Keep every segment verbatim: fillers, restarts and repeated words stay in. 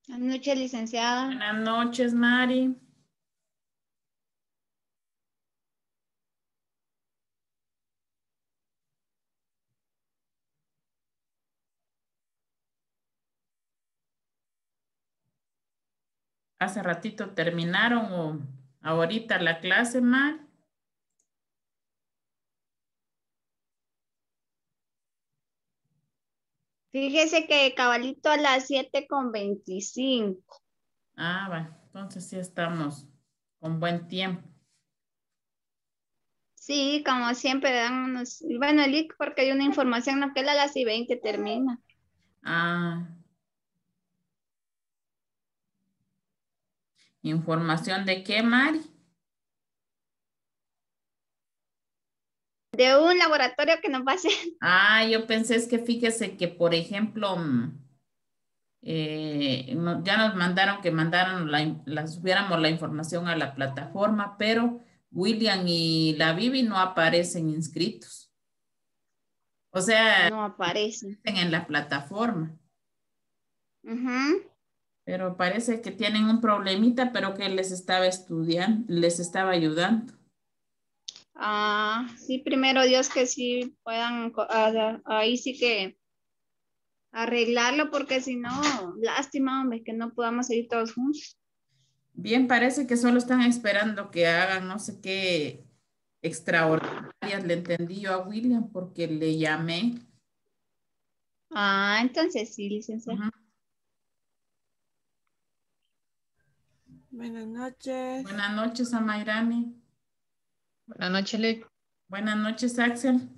Buenas noches, licenciada. Buenas noches, Mari. ¿Hace ratito terminaron o ahorita la clase, Mari? Fíjese que cabalito a las siete con veinticinco. Ah, va. Entonces sí estamos con buen tiempo. Sí, como siempre dan unos... Bueno, el I C porque hay una información, no que él a las y veinte termina. Ah, ¿información de qué, Mari? De un laboratorio que nos va a hacer. Ah, yo pensé es que fíjese que, por ejemplo, mm, eh, no- ya nos mandaron que mandaron la, in- la- subiéramos la información a la plataforma, pero William y la Bibi no aparecen inscritos. O sea, No aparece. están en la plataforma. Ujú. Pero parece que tienen un problemita, pero que les estaba estudiando, les estaba ayudando. Ah, sí, primero Dios que sí puedan, co- ah, ahí sí que arreglarlo, porque si no, lástima, hombre, que no podamos ir todos juntos. Bien, parece que solo están esperando que hagan no sé qué extraordinarias. Le entendí yo a William porque le llamé. Ah, entonces sí, licenciada. Ujú. Buenas noches. Buenas noches, Amairani. Buenas noches, Lick. Buenas noches, Axel.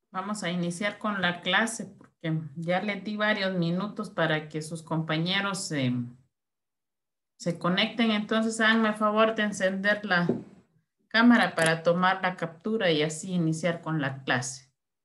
Vamos a iniciar con la clase porque ya les di varios minutos para que sus compañeros se, se conecten. Entonces, háganme favor de encender la cámara para tomar la captura y así iniciar con la clase.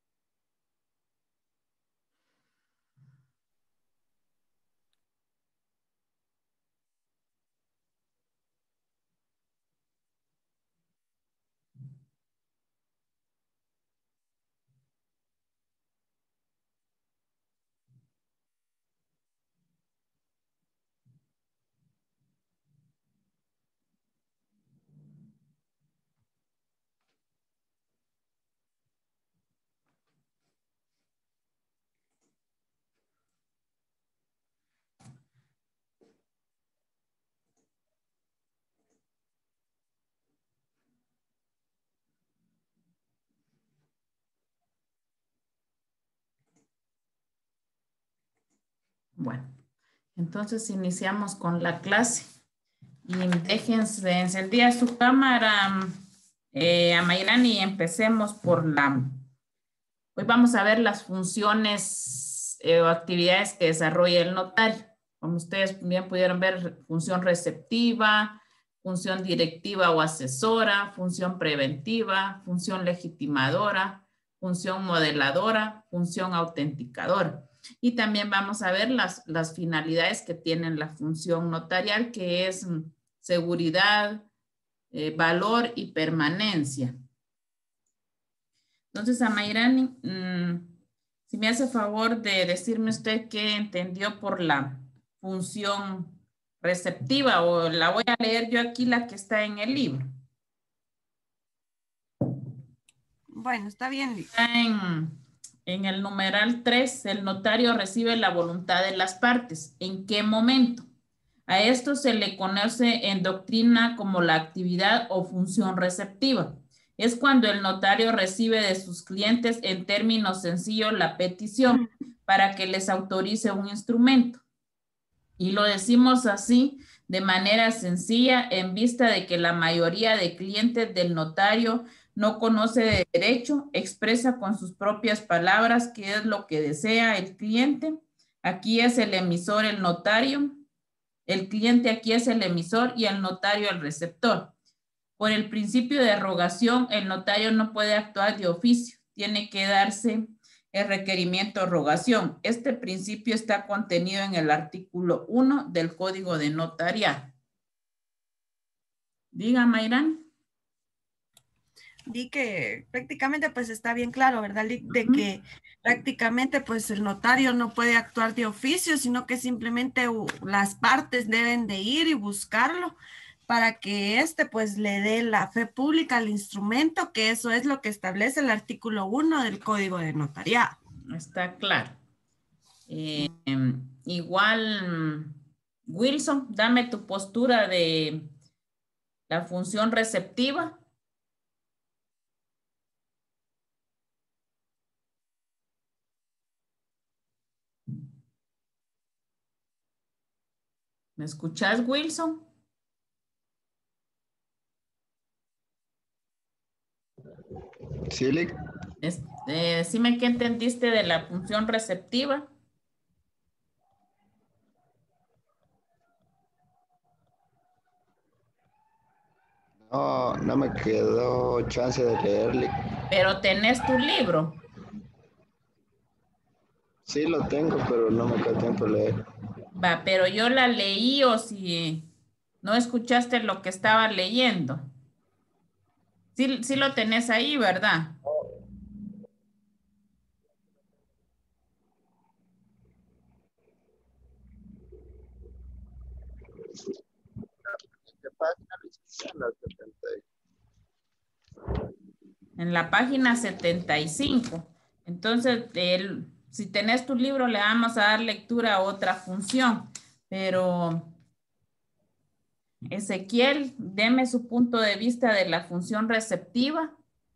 Bueno, entonces iniciamos con la clase. Y déjense encendida su cámara, eh, Amairani, y empecemos por la... Hoy vamos a ver las funciones eh, o actividades que desarrolla el notario. Como ustedes bien pudieron ver, función receptiva, función directiva o asesora, función preventiva, función legitimadora, función modeladora, función autenticadora. Y también vamos a ver las, las finalidades que tiene la función notarial, que es mm, seguridad, eh, valor y permanencia. Entonces, Amairani, mmm, si me hace favor de decirme usted qué entendió por la función receptiva, o la voy a leer yo aquí, la que está en el libro. Bueno, está bien. Está en, en el numeral tres, el notario recibe la voluntad de las partes. ¿En qué momento? A esto se le conoce en doctrina como la actividad o función receptiva. Es cuando el notario recibe de sus clientes en términos sencillos la petición para que les autorice un instrumento. Y lo decimos así de manera sencilla en vista de que la mayoría de clientes del notario no conoce de derecho, expresa con sus propias palabras qué es lo que desea el cliente. Aquí es el emisor, el notario. El cliente aquí es el emisor y el notario el receptor. Por el principio de rogación, el notario no puede actuar de oficio. Tiene que darse el requerimiento de rogación. Este principio está contenido en el artículo uno del Código de Notariado. Diga, Mayrán. Di que prácticamente pues está bien claro, ¿verdad? De que prácticamente pues el notario no puede actuar de oficio, sino que simplemente las partes deben de ir y buscarlo para que éste pues le dé la fe pública al instrumento, que eso es lo que establece el artículo uno del Código de Notariado. Está claro. Eh, igual, Wilson, dame tu postura de la función receptiva. ¿Me escuchás, Wilson? Sí, Lick. Es, eh, decime qué entendiste de la función receptiva. No, no me quedó chance de leer, Lick. Pero tenés tu libro. Sí lo tengo, pero no me quedó tiempo de leer. Va, pero yo la leí o si no escuchaste lo que estaba leyendo. Sí, sí lo tenés ahí, ¿verdad? ¿Qué página, Lick? En la página setenta y cinco. Entonces, el, si tenés tu libro, le vamos a dar lectura a otra función. Pero, Ezequiel, deme su punto de vista de la función receptiva.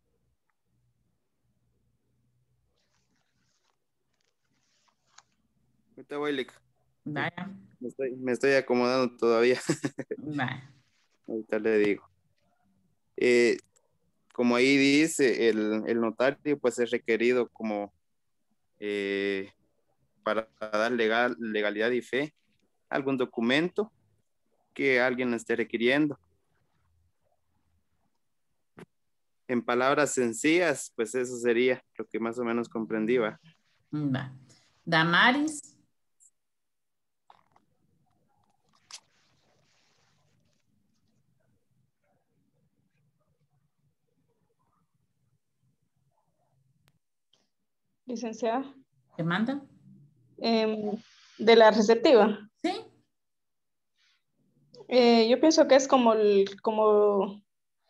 Ahorita voy, Lick. Vaya. Me estoy, me estoy acomodando todavía. Vaya. Ahorita le digo. Eh, como ahí dice, el, el notario pues es requerido como eh, para dar legal, legalidad y fe a algún documento que alguien esté requiriendo. En palabras sencillas, pues eso sería lo que más o menos comprendí, ¿va? Va. Damaris. Licenciada. ¿Te manda? Em, de la receptiva. Sí. Eh, yo pienso que es como, el, como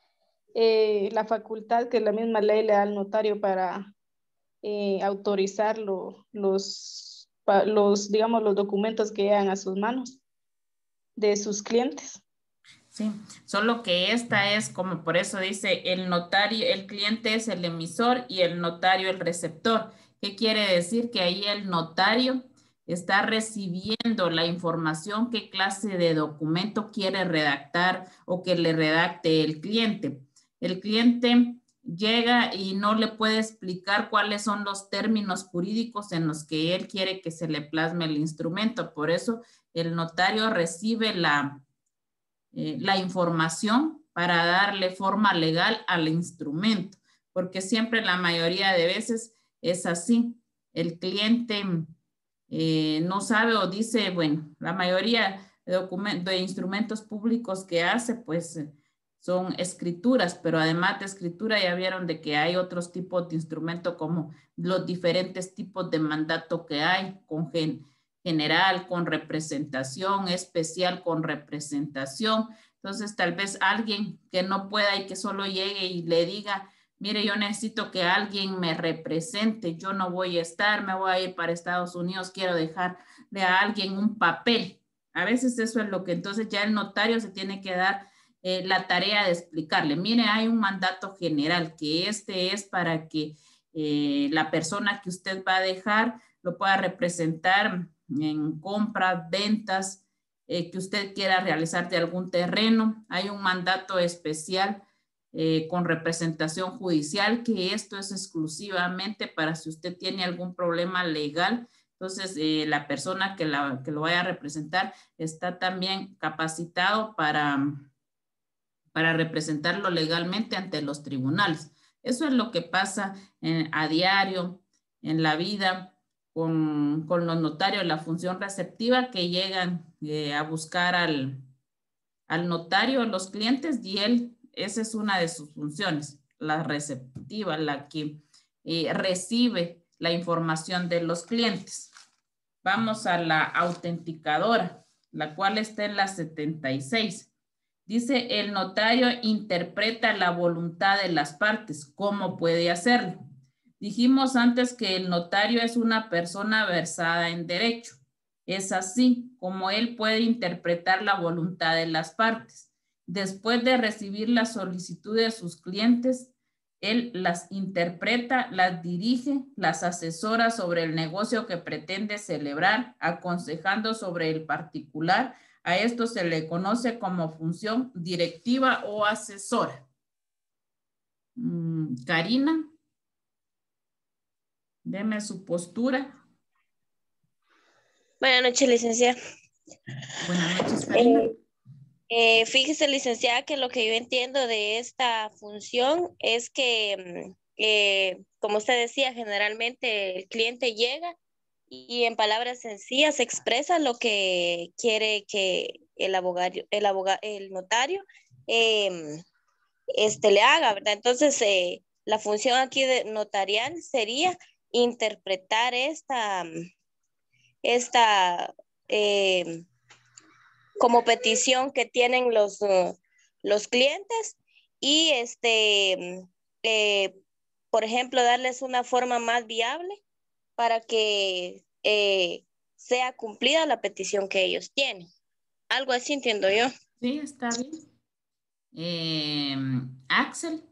eh, la facultad que la misma ley le da al notario para eh, autorizar lo- los, pa- los, digamos, los documentos que llegan a sus manos de sus clientes. Sí, solo que esta es como por eso dice el notario, el cliente es el emisor y el notario el receptor. ¿Qué quiere decir? Que ahí el notario está recibiendo la información, qué clase de documento quiere redactar o que le redacte el cliente. El cliente llega y no le puede explicar cuáles son los términos jurídicos en los que él quiere que se le plasme el instrumento. Por eso el notario recibe la Eh, la información para darle forma legal al instrumento, porque siempre la mayoría de veces es así. El cliente eh, no sabe o dice, bueno, la mayoría de, documentos, de instrumentos públicos que hace, pues son escrituras, pero además de escritura ya vieron de que hay otros tipos de instrumento como los diferentes tipos de mandato que hay, con gen general, con representación, especial con representación. Entonces, tal vez alguien que no pueda y que solo llegue y le diga, mire, yo necesito que alguien me represente, yo no voy a estar, me voy a ir para Estados Unidos, quiero dejarle a alguien un papel. A veces eso es lo que entonces ya el notario se tiene que dar eh, la tarea de explicarle, mire, hay un mandato general que este es para que eh, la persona que usted va a dejar lo pueda representar en compras, ventas, eh, que usted quiera realizar de algún terreno. Hay un mandato especial eh, con representación judicial, que esto es exclusivamente para si usted tiene algún problema legal. Entonces, eh, la persona que, la, que lo vaya a representar está también capacitado para, para representarlo legalmente ante los tribunales. Eso es lo que pasa en, a diario en la vida con, con los notarios, la función receptiva que llegan eh, a buscar al, al notario, los clientes, y él, esa es una de sus funciones, la receptiva, la que eh, recibe la información de los clientes. Vamos a la autenticadora, la cual está en la setenta y seis. Dice, el notario interpreta la voluntad de las partes. ¿Cómo puede hacerlo? Dijimos antes que el notario es una persona versada en derecho. Es así como él puede interpretar la voluntad de las partes. Después de recibir la solicitud de sus clientes, él las interpreta, las dirige, las asesora sobre el negocio que pretende celebrar, aconsejando sobre el particular. A esto se le conoce como función directiva o asesora. Mm, Karina, deme su postura. Buenas noches, licenciada. Buenas noches, Karina. Eh, eh, fíjese, licenciada, que lo que yo entiendo de esta función es que, eh, como usted decía, generalmente el cliente llega y en palabras sencillas expresa lo que quiere que el abogado, el abogado, el notario eh, este, le haga, ¿verdad? Entonces, eh, la función aquí de notarial sería interpretar esta, esta eh, como petición que tienen los, uh, los clientes y este, eh, por ejemplo, darles una forma más viable para que eh, sea cumplida la petición que ellos tienen. Algo así entiendo yo. Sí, está bien. Eh, Axel.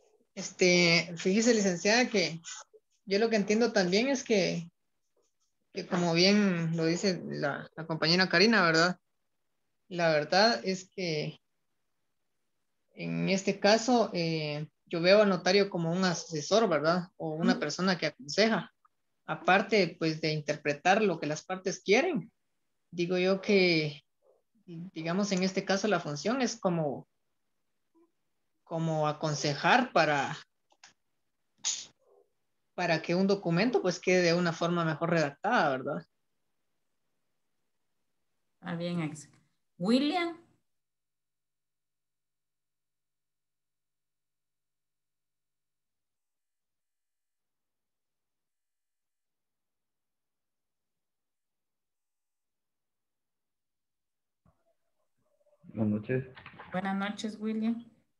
Este, fíjese, licenciada, que yo lo que entiendo también es que que como bien lo dice la, la compañera Karina, ¿verdad? La verdad es que en este caso eh, yo veo al notario como un asesor, ¿verdad? O una persona que aconseja. Aparte, pues, de interpretar lo que las partes quieren. Digo yo que, digamos, en este caso la función es como, como aconsejar para, para que un documento pues quede de una forma mejor redactada, ¿verdad? Ah, bien, ex. William. Buenas noches. Buenas noches, William.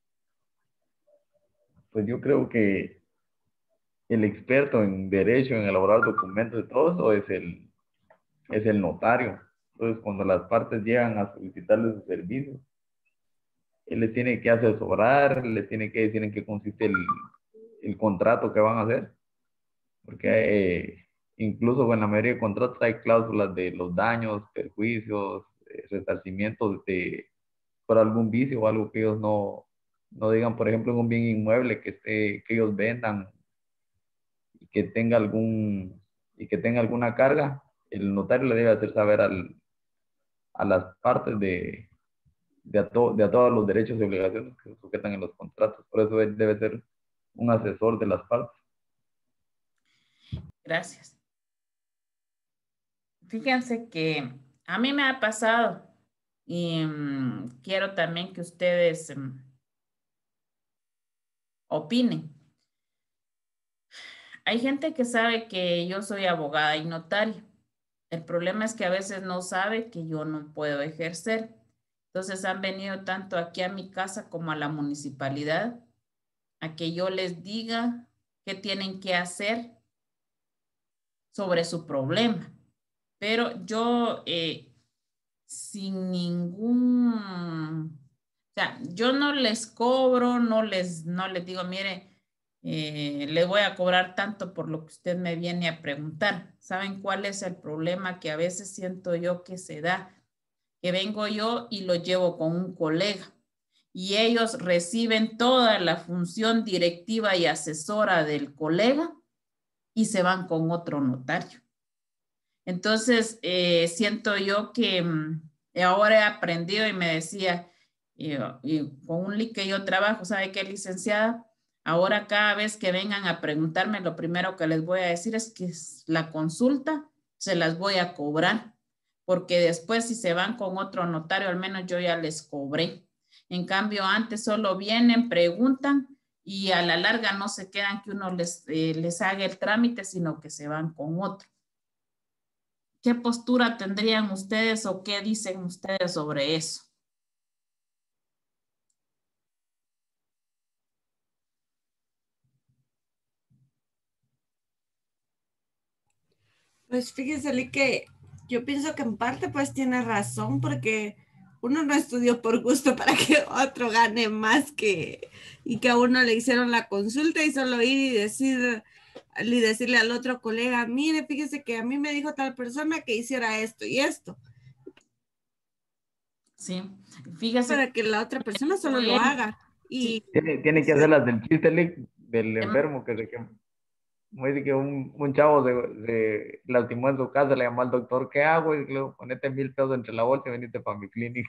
Pues yo creo que el experto en derecho, en elaborar documentos y todo eso es el, es el notario. Entonces, cuando las partes llegan a solicitarle sus servicios, él les tiene que asesorar, les tiene que decir en qué consiste el, el contrato que van a hacer. Porque eh, incluso en la mayoría de contratos hay cláusulas de los daños, perjuicios, eh, resarcimientos de, por algún vicio o algo que ellos no, no digan, por ejemplo, en un bien inmueble que, esté, que ellos vendan y que tenga algún y que tenga alguna carga, el notario le debe hacer saber al, a las partes de, de, a to, de a todos los derechos y obligaciones que se sujetan en los contratos. Por eso él debe ser un asesor de las partes. Gracias. Fíjense que a mí me ha pasado y um, quiero también que ustedes um, opinen. Hay gente que sabe que yo soy abogada y notaria. El problema es que a veces no sabe que yo no puedo ejercer. Entonces han venido tanto aquí a mi casa como a la municipalidad a que yo les diga qué tienen que hacer sobre su problema. Pero yo eh, sin ningún, o sea, yo no les cobro, no les, no les digo, mire, eh, le voy a cobrar tanto por lo que usted me viene a preguntar. ¿Saben cuál es el problema que a veces siento yo que se da? Que vengo yo y lo llevo con un colega y ellos reciben toda la función directiva y asesora del colega y se van con otro notario. Entonces, eh, siento yo que um, ahora he aprendido y me decía, y, y con un link que yo trabajo, ¿sabe qué, licenciada? Ahora cada vez que vengan a preguntarme, lo primero que les voy a decir es que la consulta se las voy a cobrar, porque después si se van con otro notario, al menos yo ya les cobré. En cambio, antes solo vienen, preguntan y a la larga no se quedan que uno les, eh, les haga el trámite, sino que se van con otro. ¿Qué postura tendrían ustedes o qué dicen ustedes sobre eso? Pues fíjese, Lee, que yo pienso que en parte pues tiene razón porque uno no estudió por gusto para que otro gane más que y que a uno le hicieron la consulta y solo ir y decir y decirle al otro colega, mire, fíjese que a mí me dijo tal persona que hiciera esto y esto. Sí, fíjese. Para que la otra persona solo lo haga. Y tiene, tiene que hacer las del chiste, Lee, del enfermo que se quema. Como dice que un, un chavo se, se lastimó en su casa, le llamó al doctor, ¿qué hago? Y le dijo, ponete mil pesos entre la bolsa y venite para mi clínica.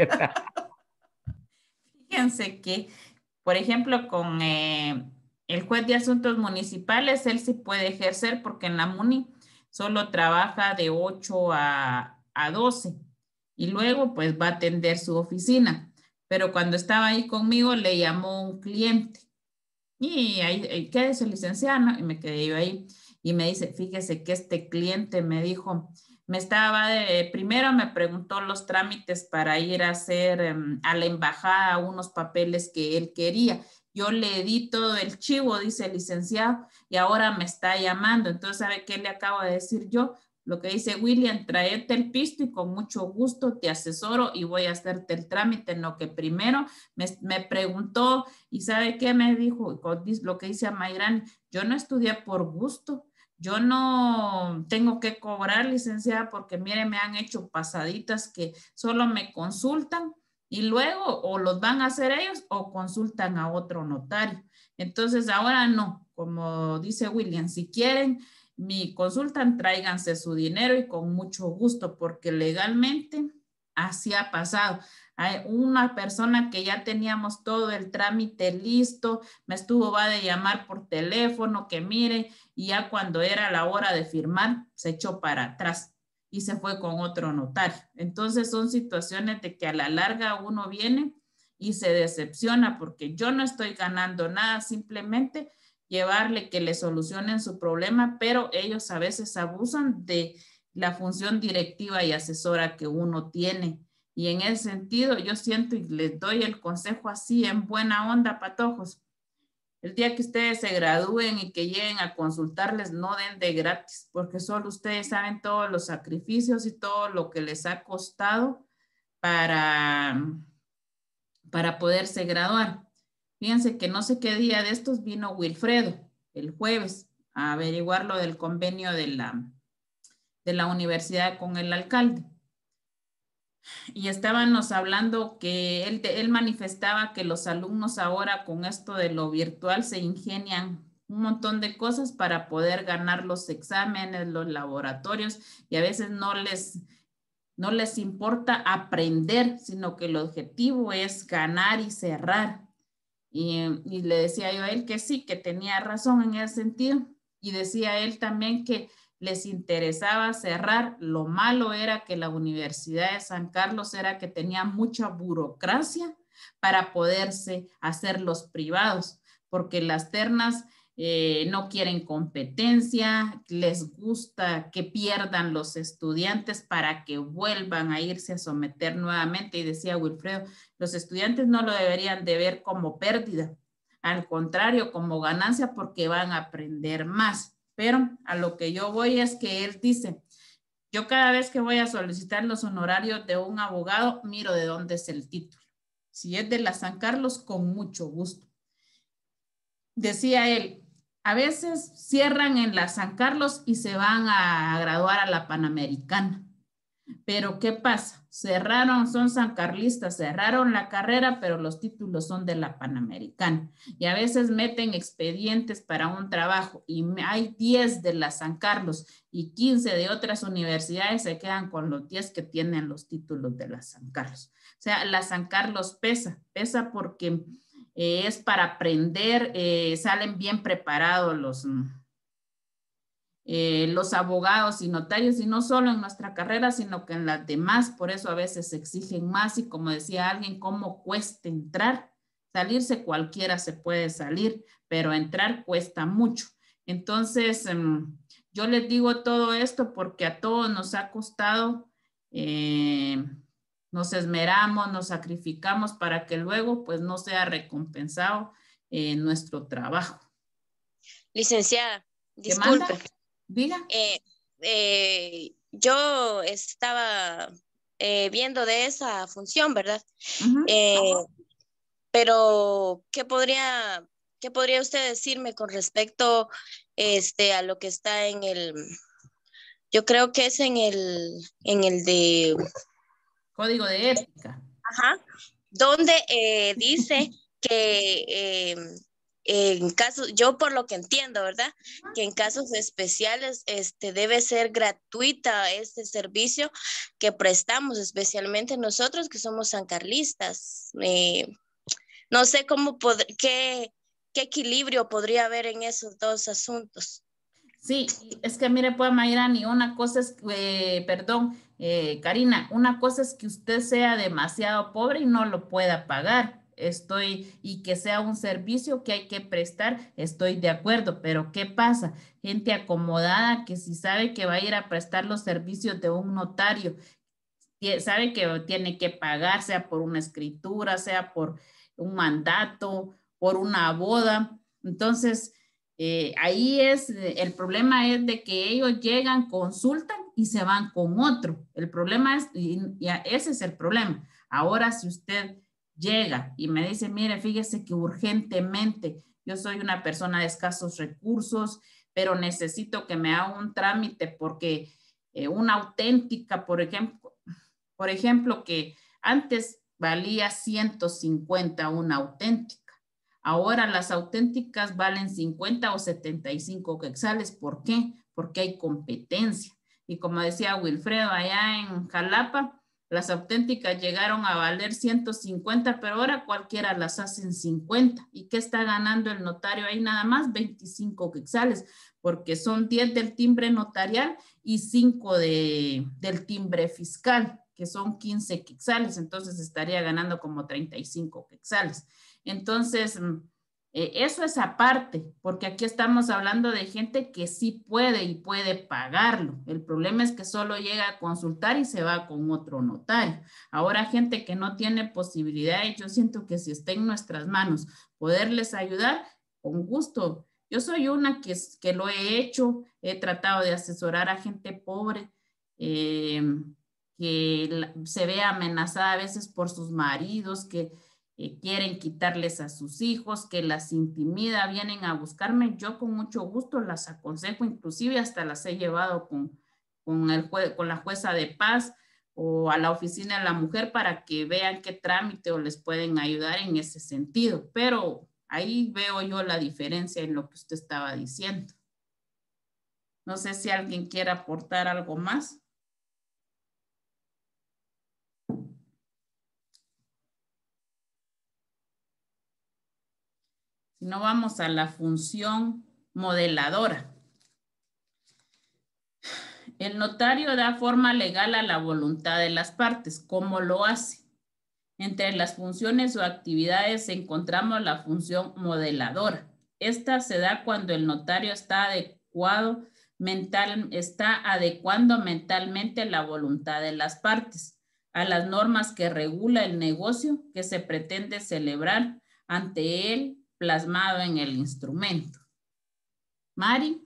Fíjense que, por ejemplo, con eh, el juez de asuntos municipales, él sí puede ejercer porque en la MUNI solo trabaja de ocho a doce y luego pues va a atender su oficina. Pero cuando estaba ahí conmigo le llamó un cliente. Y ahí, quédese licenciada, y me quedé yo ahí. Y me dice, fíjese que este cliente me dijo, me estaba, de, primero me preguntó los trámites para ir a hacer um, a la embajada unos papeles que él quería. Yo le di todo el chivo, dice el licenciado, y ahora me está llamando. Entonces, ¿sabe qué le acabo de decir yo? Lo que dice William, tráete el pisto y con mucho gusto te asesoro y voy a hacerte el trámite en lo que primero me, me preguntó y ¿sabe qué me dijo? Lo que dice a Mayrán, yo no estudié por gusto, Yo no tengo que cobrar, licenciada, porque mire, me han hecho pasaditas que solo me consultan y luego o los van a hacer ellos o consultan a otro notario. Entonces ahora no, como dice William, si quieren mi consultan, tráiganse su dinero y con mucho gusto, porque legalmente así ha pasado. Hay una persona que ya teníamos todo el trámite listo, me estuvo va de llamar por teléfono, que mire, y ya cuando era la hora de firmar, se echó para atrás y se fue con otro notario. Entonces son situaciones de que a la larga uno viene y se decepciona porque yo no estoy ganando nada, simplemente llevarle que le solucionen su problema, pero ellos a veces abusan de la función directiva y asesora que uno tiene. Y en ese sentido yo siento y les doy el consejo así en buena onda, patojos. El día que ustedes se gradúen y que lleguen a consultarles, no den de gratis, porque solo ustedes saben todos los sacrificios y todo lo que les ha costado para, para poderse graduar. Fíjense que no sé qué día de estos vino Wilfredo, el jueves, a averiguar lo del convenio de la, de la universidad con el alcalde. Y estábamos hablando que él, él manifestaba que los alumnos ahora con esto de lo virtual se ingenian un montón de cosas para poder ganar los exámenes, los laboratorios, y a veces no les, no les importa aprender, sino que el objetivo es ganar y cerrar. Y, y le decía yo a él que sí, que tenía razón en ese sentido. Y decía él también que les interesaba cerrar. Lo malo era que la Universidad de San Carlos era que tenía mucha burocracia para poderse hacer los privados, porque las ternas eh, no quieren competencia, les gusta que pierdan los estudiantes para que vuelvan a irse a someter nuevamente. Y decía Wilfredo, los estudiantes no lo deberían de ver como pérdida, al contrario, como ganancia, porque van a aprender más. Pero a lo que yo voy es que él dice, yo cada vez que voy a solicitar los honorarios de un abogado, miro de dónde es el título. Si es de la San Carlos, con mucho gusto. Decía él, a veces cierran en la San Carlos y se van a graduar a la Panamericana. Pero ¿qué pasa? Cerraron, son sancarlistas, cerraron la carrera, pero los títulos son de la Panamericana. Y a veces meten expedientes para un trabajo y hay diez de la San Carlos y quince de otras universidades, se quedan con los diez que tienen los títulos de la San Carlos. O sea, la San Carlos pesa, pesa porque eh, es para aprender, eh, salen bien preparados los... Eh, los abogados y notarios, y no solo en nuestra carrera, sino que en las demás. Por eso a veces se exigen más, y como decía alguien, cómo cuesta entrar. Salirse cualquiera se puede salir, pero entrar cuesta mucho. Entonces, um, yo les digo todo esto porque a todos nos ha costado, eh, nos esmeramos, nos sacrificamos para que luego pues no sea recompensado eh, nuestro trabajo. Licenciada, disculpe. Diga. Eh, eh, yo estaba eh, viendo de esa función, ¿verdad? Uh-huh. eh, uh-huh. Pero, ¿qué podría, qué podría usted decirme con respecto este, a lo que está en el, yo creo que es en el, en el de... Código de ética. Ajá, donde eh, dice que... Eh, en casos, yo por lo que entiendo, ¿verdad? Que en casos especiales este, debe ser gratuita este servicio que prestamos, especialmente nosotros que somos sancarlistas. Eh, no sé cómo, pod- qué, qué equilibrio podría haber en esos dos asuntos. Sí, es que mire, pues Mayrani, una cosa es, eh, perdón, eh, Karina, una cosa es que usted sea demasiado pobre y no lo pueda pagar. Estoy, y que sea un servicio que hay que prestar, estoy de acuerdo, pero ¿qué pasa? Gente acomodada que si sabe que va a ir a prestar los servicios de un notario, sabe que tiene que pagar, sea por una escritura, sea por un mandato, por una boda. Entonces, eh, ahí es, el problema es de que ellos llegan, consultan y se van con otro. El problema es, y, y ese es el problema. Ahora, si usted llega y me dice, mire, fíjese que urgentemente yo soy una persona de escasos recursos, pero necesito que me haga un trámite porque eh, una auténtica, por ejemplo, por ejemplo, que antes valía ciento cincuenta una auténtica. Ahora las auténticas valen cincuenta o setenta y cinco quetzales. ¿Por qué? Porque hay competencia. Y como decía Wilfredo, allá en Jalapa, las auténticas llegaron a valer ciento cincuenta, pero ahora cualquiera las hace en cincuenta. ¿Y qué está ganando el notario ahí? Nada más veinticinco quetzales, porque son diez del timbre notarial y cinco de, del timbre fiscal, que son quince quetzales. Entonces estaría ganando como treinta y cinco quetzales. Entonces, eh, eso es aparte, porque aquí estamos hablando de gente que sí puede y puede pagarlo. El problema es que solo llega a consultar y se va con otro notario. Ahora, gente que no tiene posibilidades, yo siento que si está en nuestras manos poderles ayudar, con gusto. Yo soy una que, que lo he hecho, he tratado de asesorar a gente pobre, eh, que se ve amenazada a veces por sus maridos, que Eh, quieren quitarles a sus hijos, que las intimida, vienen a buscarme. Yo con mucho gusto las aconsejo, inclusive hasta las he llevado con, con, el jue, con la jueza de paz o a la oficina de la mujer para que vean qué trámite o les pueden ayudar en ese sentido. Pero ahí veo yo la diferencia en lo que usted estaba diciendo. No sé si alguien quiere aportar algo más. Si no, vamos a la función modeladora. El notario da forma legal a la voluntad de las partes. ¿Cómo lo hace? Entre las funciones o actividades encontramos la función modeladora. Esta se da cuando el notario está adecuado mental, está adecuando mentalmente la voluntad de las partes a las normas que regula el negocio que se pretende celebrar ante él, plasmado en el instrumento. Mari.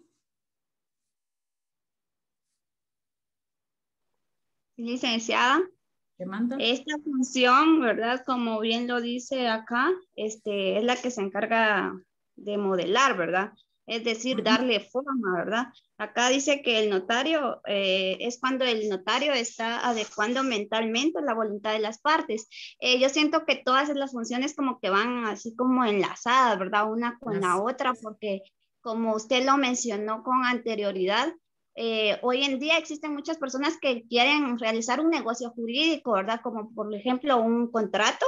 Licenciada. ¿Qué manda? Esta función, ¿verdad? Como bien lo dice acá, este, es la que se encarga de modelar, ¿verdad? Es decir, darle forma, ¿verdad? Acá dice que el notario eh, es cuando el notario está adecuando mentalmente la voluntad de las partes. Eh, yo siento que todas las funciones como que van así como enlazadas, ¿verdad? Una con la otra, porque como usted lo mencionó con anterioridad, eh, hoy en día existen muchas personas que quieren realizar un negocio jurídico, ¿verdad? Como por ejemplo un contrato,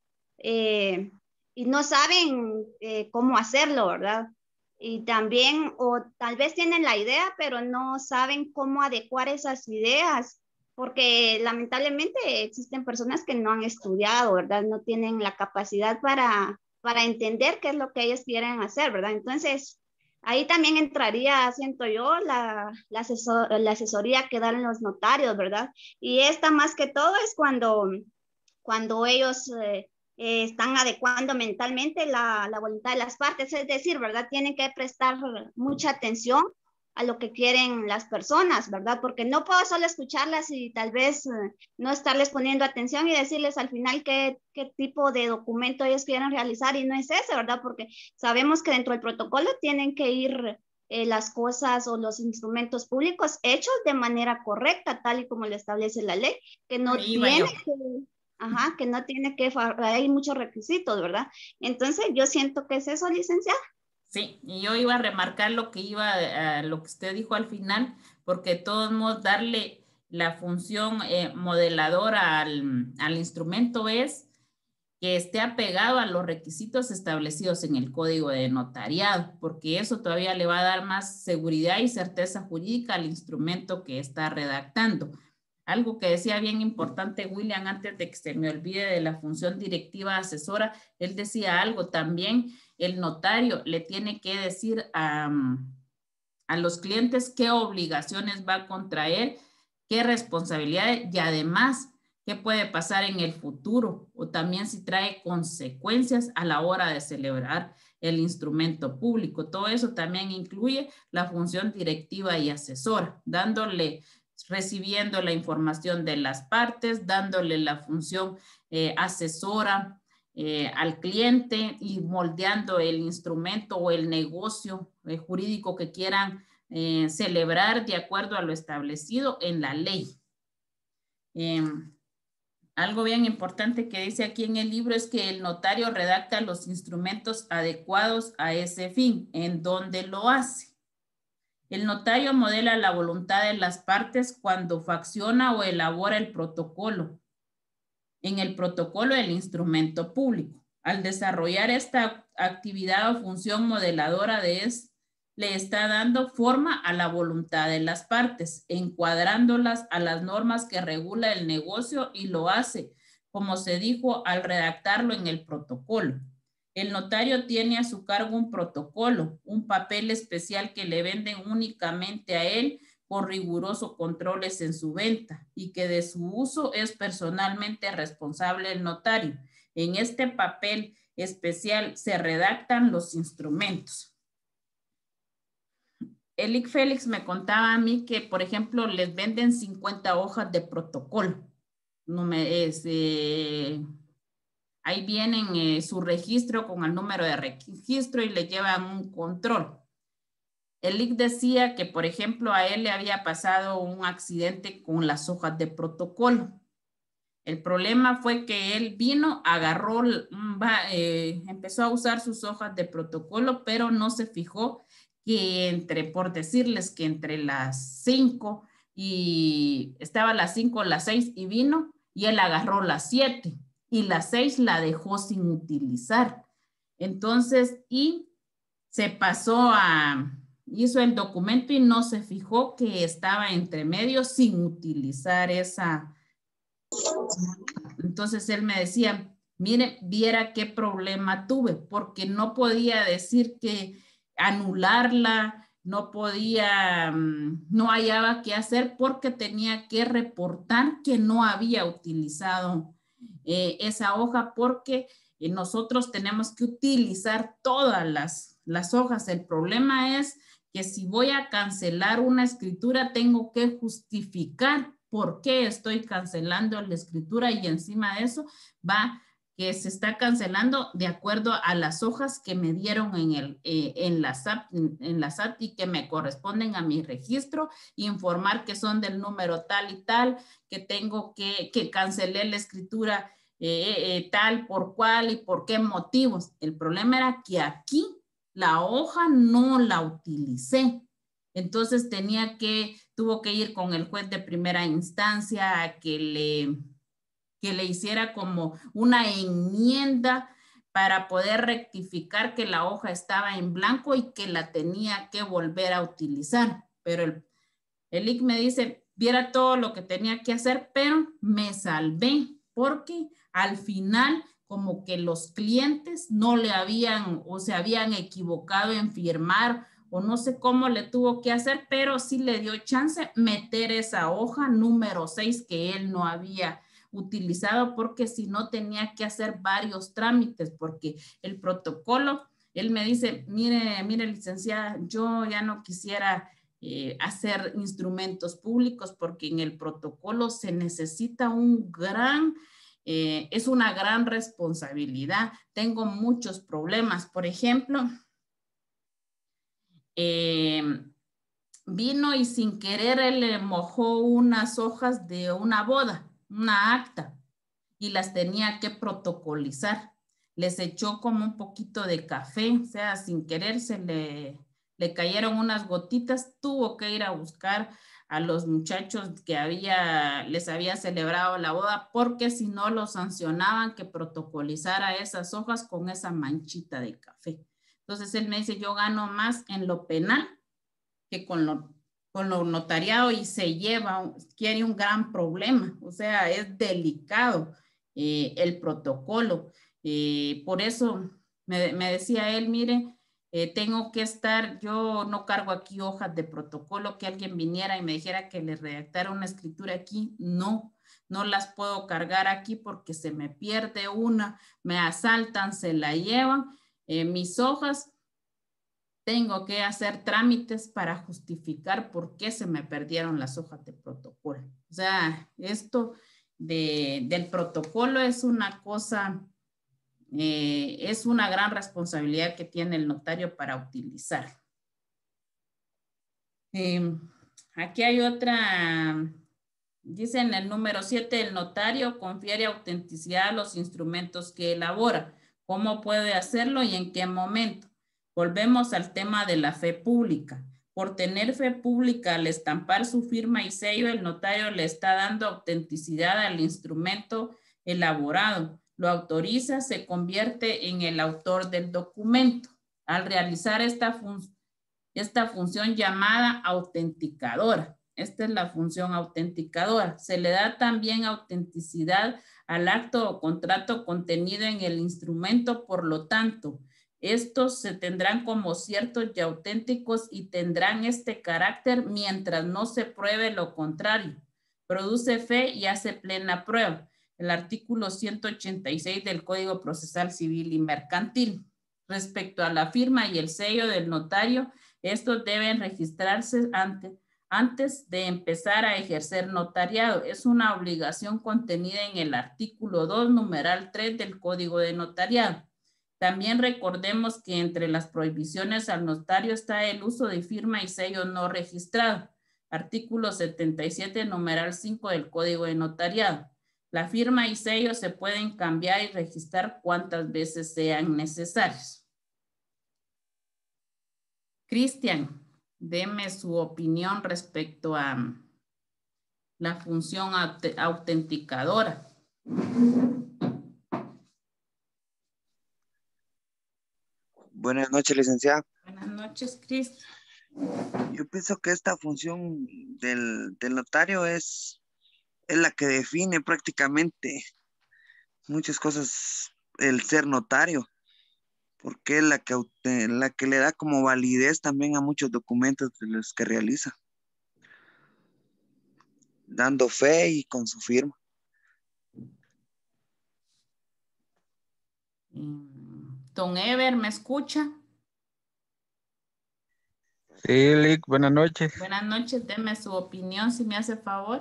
eh, y no saben eh, cómo hacerlo, ¿verdad? Y también, o tal vez tienen la idea, pero no saben cómo adecuar esas ideas, porque lamentablemente existen personas que no han estudiado, ¿verdad? No tienen la capacidad para, para entender qué es lo que ellos quieren hacer, ¿verdad? Entonces, ahí también entraría, siento yo, la, la, asesor, la asesoría que dan los notarios, ¿verdad? Y esta más que todo es cuando, cuando ellos... Eh, Eh, están adecuando mentalmente la, la voluntad de las partes, es decir, ¿verdad? Tienen que prestar mucha atención a lo que quieren las personas, ¿verdad? Porque no puedo solo escucharlas y tal vez eh, no estarles poniendo atención y decirles al final qué, qué tipo de documento ellos quieren realizar, y no es ese, ¿verdad? Porque sabemos que dentro del protocolo tienen que ir eh, las cosas o los instrumentos públicos hechos de manera correcta, tal y como lo establece la ley, que no Ahí tiene que... Ajá, que no tiene que, hay muchos requisitos, ¿verdad? Entonces yo siento que es eso, licenciada. Sí, y yo iba a remarcar lo que iba, a lo que usted dijo al final, porque de todos modos darle la función eh, modeladora al, al instrumento es que esté apegado a los requisitos establecidos en el Código de Notariado, porque eso todavía le va a dar más seguridad y certeza jurídica al instrumento que está redactando. Algo que decía bien importante William antes de que se me olvide de la función directiva asesora, él decía algo también, el notario le tiene que decir a, a los clientes qué obligaciones va a contraer, qué responsabilidades y además qué puede pasar en el futuro o también si trae consecuencias a la hora de celebrar el instrumento público. Todo eso también incluye la función directiva y asesora, dándole recibiendo la información de las partes, dándole la función eh, asesora, eh, al cliente y moldeando el instrumento o el negocio eh, jurídico que quieran eh, celebrar de acuerdo a lo establecido en la ley. Eh, algo bien importante que dice aquí en el libro es que el notario redacta los instrumentos adecuados a ese fin, en donde lo hace. El notario modela la voluntad de las partes cuando facciona o elabora el protocolo. En el protocolo del instrumento público. Al desarrollar esta actividad o función modeladora de es, le está dando forma a la voluntad de las partes, encuadrándolas a las normas que regula el negocio y lo hace, como se dijo al redactarlo en el protocolo. El notario tiene a su cargo un protocolo, un papel especial que le venden únicamente a él por rigurosos controles en su venta y que de su uso es personalmente responsable el notario. En este papel especial se redactan los instrumentos. Elic Félix me contaba a mí que, por ejemplo, les venden cincuenta hojas de protocolo. No me, es, eh, ahí vienen eh, su registro con el número de registro y le llevan un control. Elic decía que, por ejemplo, a él le había pasado un accidente con las hojas de protocolo. El problema fue que él vino, agarró, eh, empezó a usar sus hojas de protocolo, pero no se fijó que entre, por decirles que entre las cinco y estaba las cinco, las seis y vino y él agarró las siete y las seis la dejó sin utilizar. Entonces, y se pasó a, hizo el documento y no se fijó que estaba entre medio sin utilizar esa. Entonces él me decía, mire, viera qué problema tuve, porque no podía decir que anularla, no podía, no hallaba qué hacer porque tenía que reportar que no había utilizado eh, esa hoja porque eh, nosotros tenemos que utilizar todas las, las hojas. El problema es que si voy a cancelar una escritura, tengo que justificar por qué estoy cancelando la escritura y encima de eso va que se está cancelando de acuerdo a las hojas que me dieron en, el, eh, en, la S A T, en, en la S A T y que me corresponden a mi registro, informar que son del número tal y tal, que tengo que, que cancelé la escritura eh, eh, tal por cual y por qué motivos. El problema era que aquí la hoja no la utilicé. Entonces tenía que, tuvo que ir con el juez de primera instancia a que le, que le hiciera como una enmienda para poder rectificar que la hoja estaba en blanco y que la tenía que volver a utilizar. Pero el, el I C me dice, viera todo lo que tenía que hacer, pero me salvé porque al final como que los clientes no le habían o se habían equivocado en firmar o no sé cómo le tuvo que hacer, pero sí le dio chance meter esa hoja número seis que él no había utilizado porque si no tenía que hacer varios trámites porque el protocolo, él me dice, mire, mire licenciada, yo ya no quisiera eh, hacer instrumentos públicos porque en el protocolo se necesita un gran, eh, es una gran responsabilidad. Tengo muchos problemas, por ejemplo, Eh, vino y sin querer él le mojó unas hojas de una boda, una acta, y las tenía que protocolizar. Les echó como un poquito de café, o sea, sin querer se le, le cayeron unas gotitas, tuvo que ir a buscar a los muchachos que había, les había celebrado la boda, porque si no los sancionaban que protocolizara esas hojas con esa manchita de café. Entonces él me dice, yo gano más en lo penal que con lo, con lo notariado y se lleva, quiere un gran problema. O sea, es delicado eh, el protocolo. Eh, por eso me, me decía él, mire, eh, tengo que estar, yo no cargo aquí hojas de protocolo, que alguien viniera y me dijera que le redactara una escritura aquí. No, no las puedo cargar aquí porque se me pierde una, me asaltan, se la llevan. Eh, mis hojas, tengo que hacer trámites para justificar por qué se me perdieron las hojas de protocolo. O sea, esto de, del protocolo es una cosa eh, es una gran responsabilidad que tiene el notario para utilizar. Eh, aquí hay otra, dice en el número siete, el notario confiere autenticidad a los instrumentos que elabora. ¿Cómo puede hacerlo y en qué momento? Volvemos al tema de la fe pública. Por tener fe pública, al estampar su firma y sello, el notario le está dando autenticidad al instrumento elaborado. Lo autoriza, se convierte en el autor del documento. Al realizar esta, fun esta función llamada autenticadora, esta es la función autenticadora, se le da también autenticidad al acto o contrato contenido en el instrumento, por lo tanto, estos se tendrán como ciertos y auténticos y tendrán este carácter mientras no se pruebe lo contrario. Produce fe y hace plena prueba. El artículo ciento ochenta y seis del Código Procesal Civil y Mercantil. Respecto a la firma y el sello del notario, estos deben registrarse antes, antes de empezar a ejercer notariado. Es una obligación contenida en el artículo dos, numeral tres del Código de Notariado. También recordemos que entre las prohibiciones al notario está el uso de firma y sello no registrado. Artículo setenta y siete, numeral cinco del Código de Notariado. La firma y sello se pueden cambiar y registrar cuantas veces sean necesarios. Cristian, deme su opinión respecto a la función aut autenticadora. Buenas noches, licenciada. Buenas noches, Cristian. Yo pienso que esta función del, del notario es, es la que define prácticamente muchas cosas, el ser notario, porque es la que, la que le da como validez también a muchos documentos de los que realiza, dando fe y con su firma. Don Ever, ¿me escucha? Sí, Lick, buenas noches. Buenas noches, deme su opinión si me hace favor.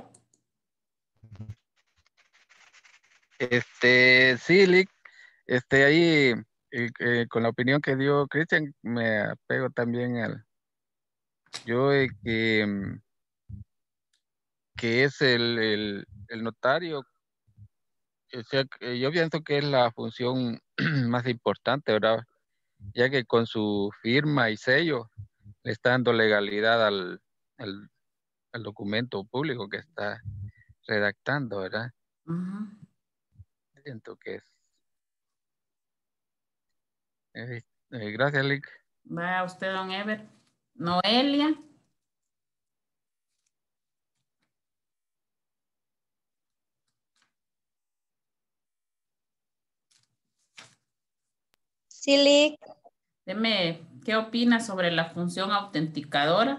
Este, sí, Lick, este, ahí, eh, eh, con la opinión que dio Cristian, me apego también al, yo, eh, que, mm, que es el, el, el notario, o sea, que yo pienso que es la función más importante, ¿verdad? Ya que con su firma y sello le está dando legalidad al, al, al documento público que está redactando, ¿verdad? Uh-huh. Siento que es. Eh, eh, gracias, Lick. Va usted, don Ever. Noelia. Sí, Lick. Deme, ¿qué opina sobre la función autenticadora?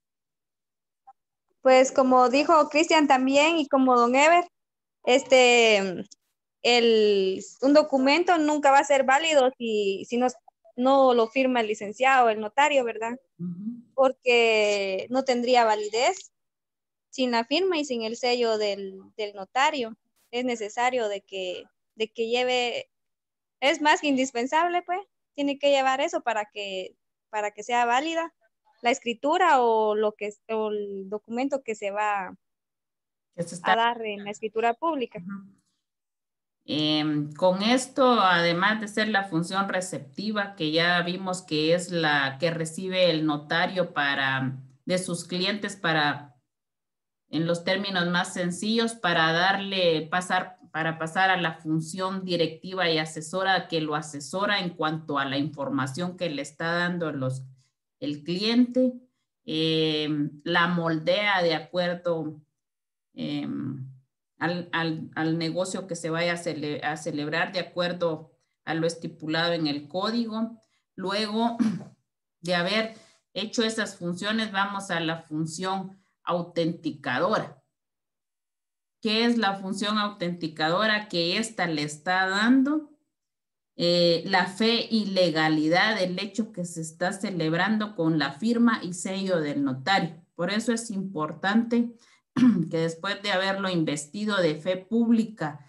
Pues como dijo Cristian también y como don Ever, este, el, un documento nunca va a ser válido si, si no, no lo firma el licenciado, el notario, ¿verdad? Uh-huh. Porque no tendría validez sin la firma y sin el sello del, del notario. Es necesario de que, de que lleve, es más que indispensable, pues, tiene que llevar eso para que, para que sea válida la escritura o lo que o el documento que se va está... a dar en la escritura pública. Uh-huh. Eh, con esto, además de ser la función receptiva, que ya vimos que es la que recibe el notario para, de sus clientes para, en los términos más sencillos, para darle, pasar, para pasar a la función directiva y asesora, que lo asesora en cuanto a la información que le está dando los, el cliente, eh, la moldea de acuerdo eh, Al, al, al negocio que se vaya a, cele, a celebrar de acuerdo a lo estipulado en el código. Luego de haber hecho esas funciones, vamos a la función autenticadora. ¿Qué es la función autenticadora? Que ésta le está dando eh, la fe y legalidad del hecho que se está celebrando con la firma y sello del notario. Por eso es importante que después de haberlo investido de fe pública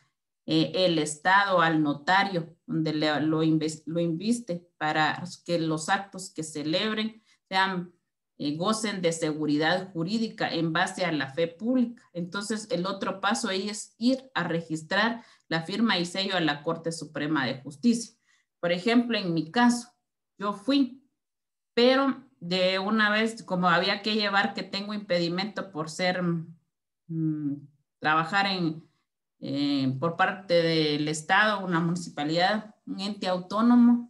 eh, el Estado al notario, donde le, lo, inves, lo inviste para que los actos que celebren sean, eh, gocen de seguridad jurídica en base a la fe pública. Entonces, el otro paso ahí es ir a registrar la firma y sello a la Corte Suprema de Justicia. Por ejemplo, en mi caso, yo fui, pero de una vez, como había que llevar que tengo impedimento por ser, mmm, trabajar en, eh, por parte del Estado, una municipalidad, un ente autónomo,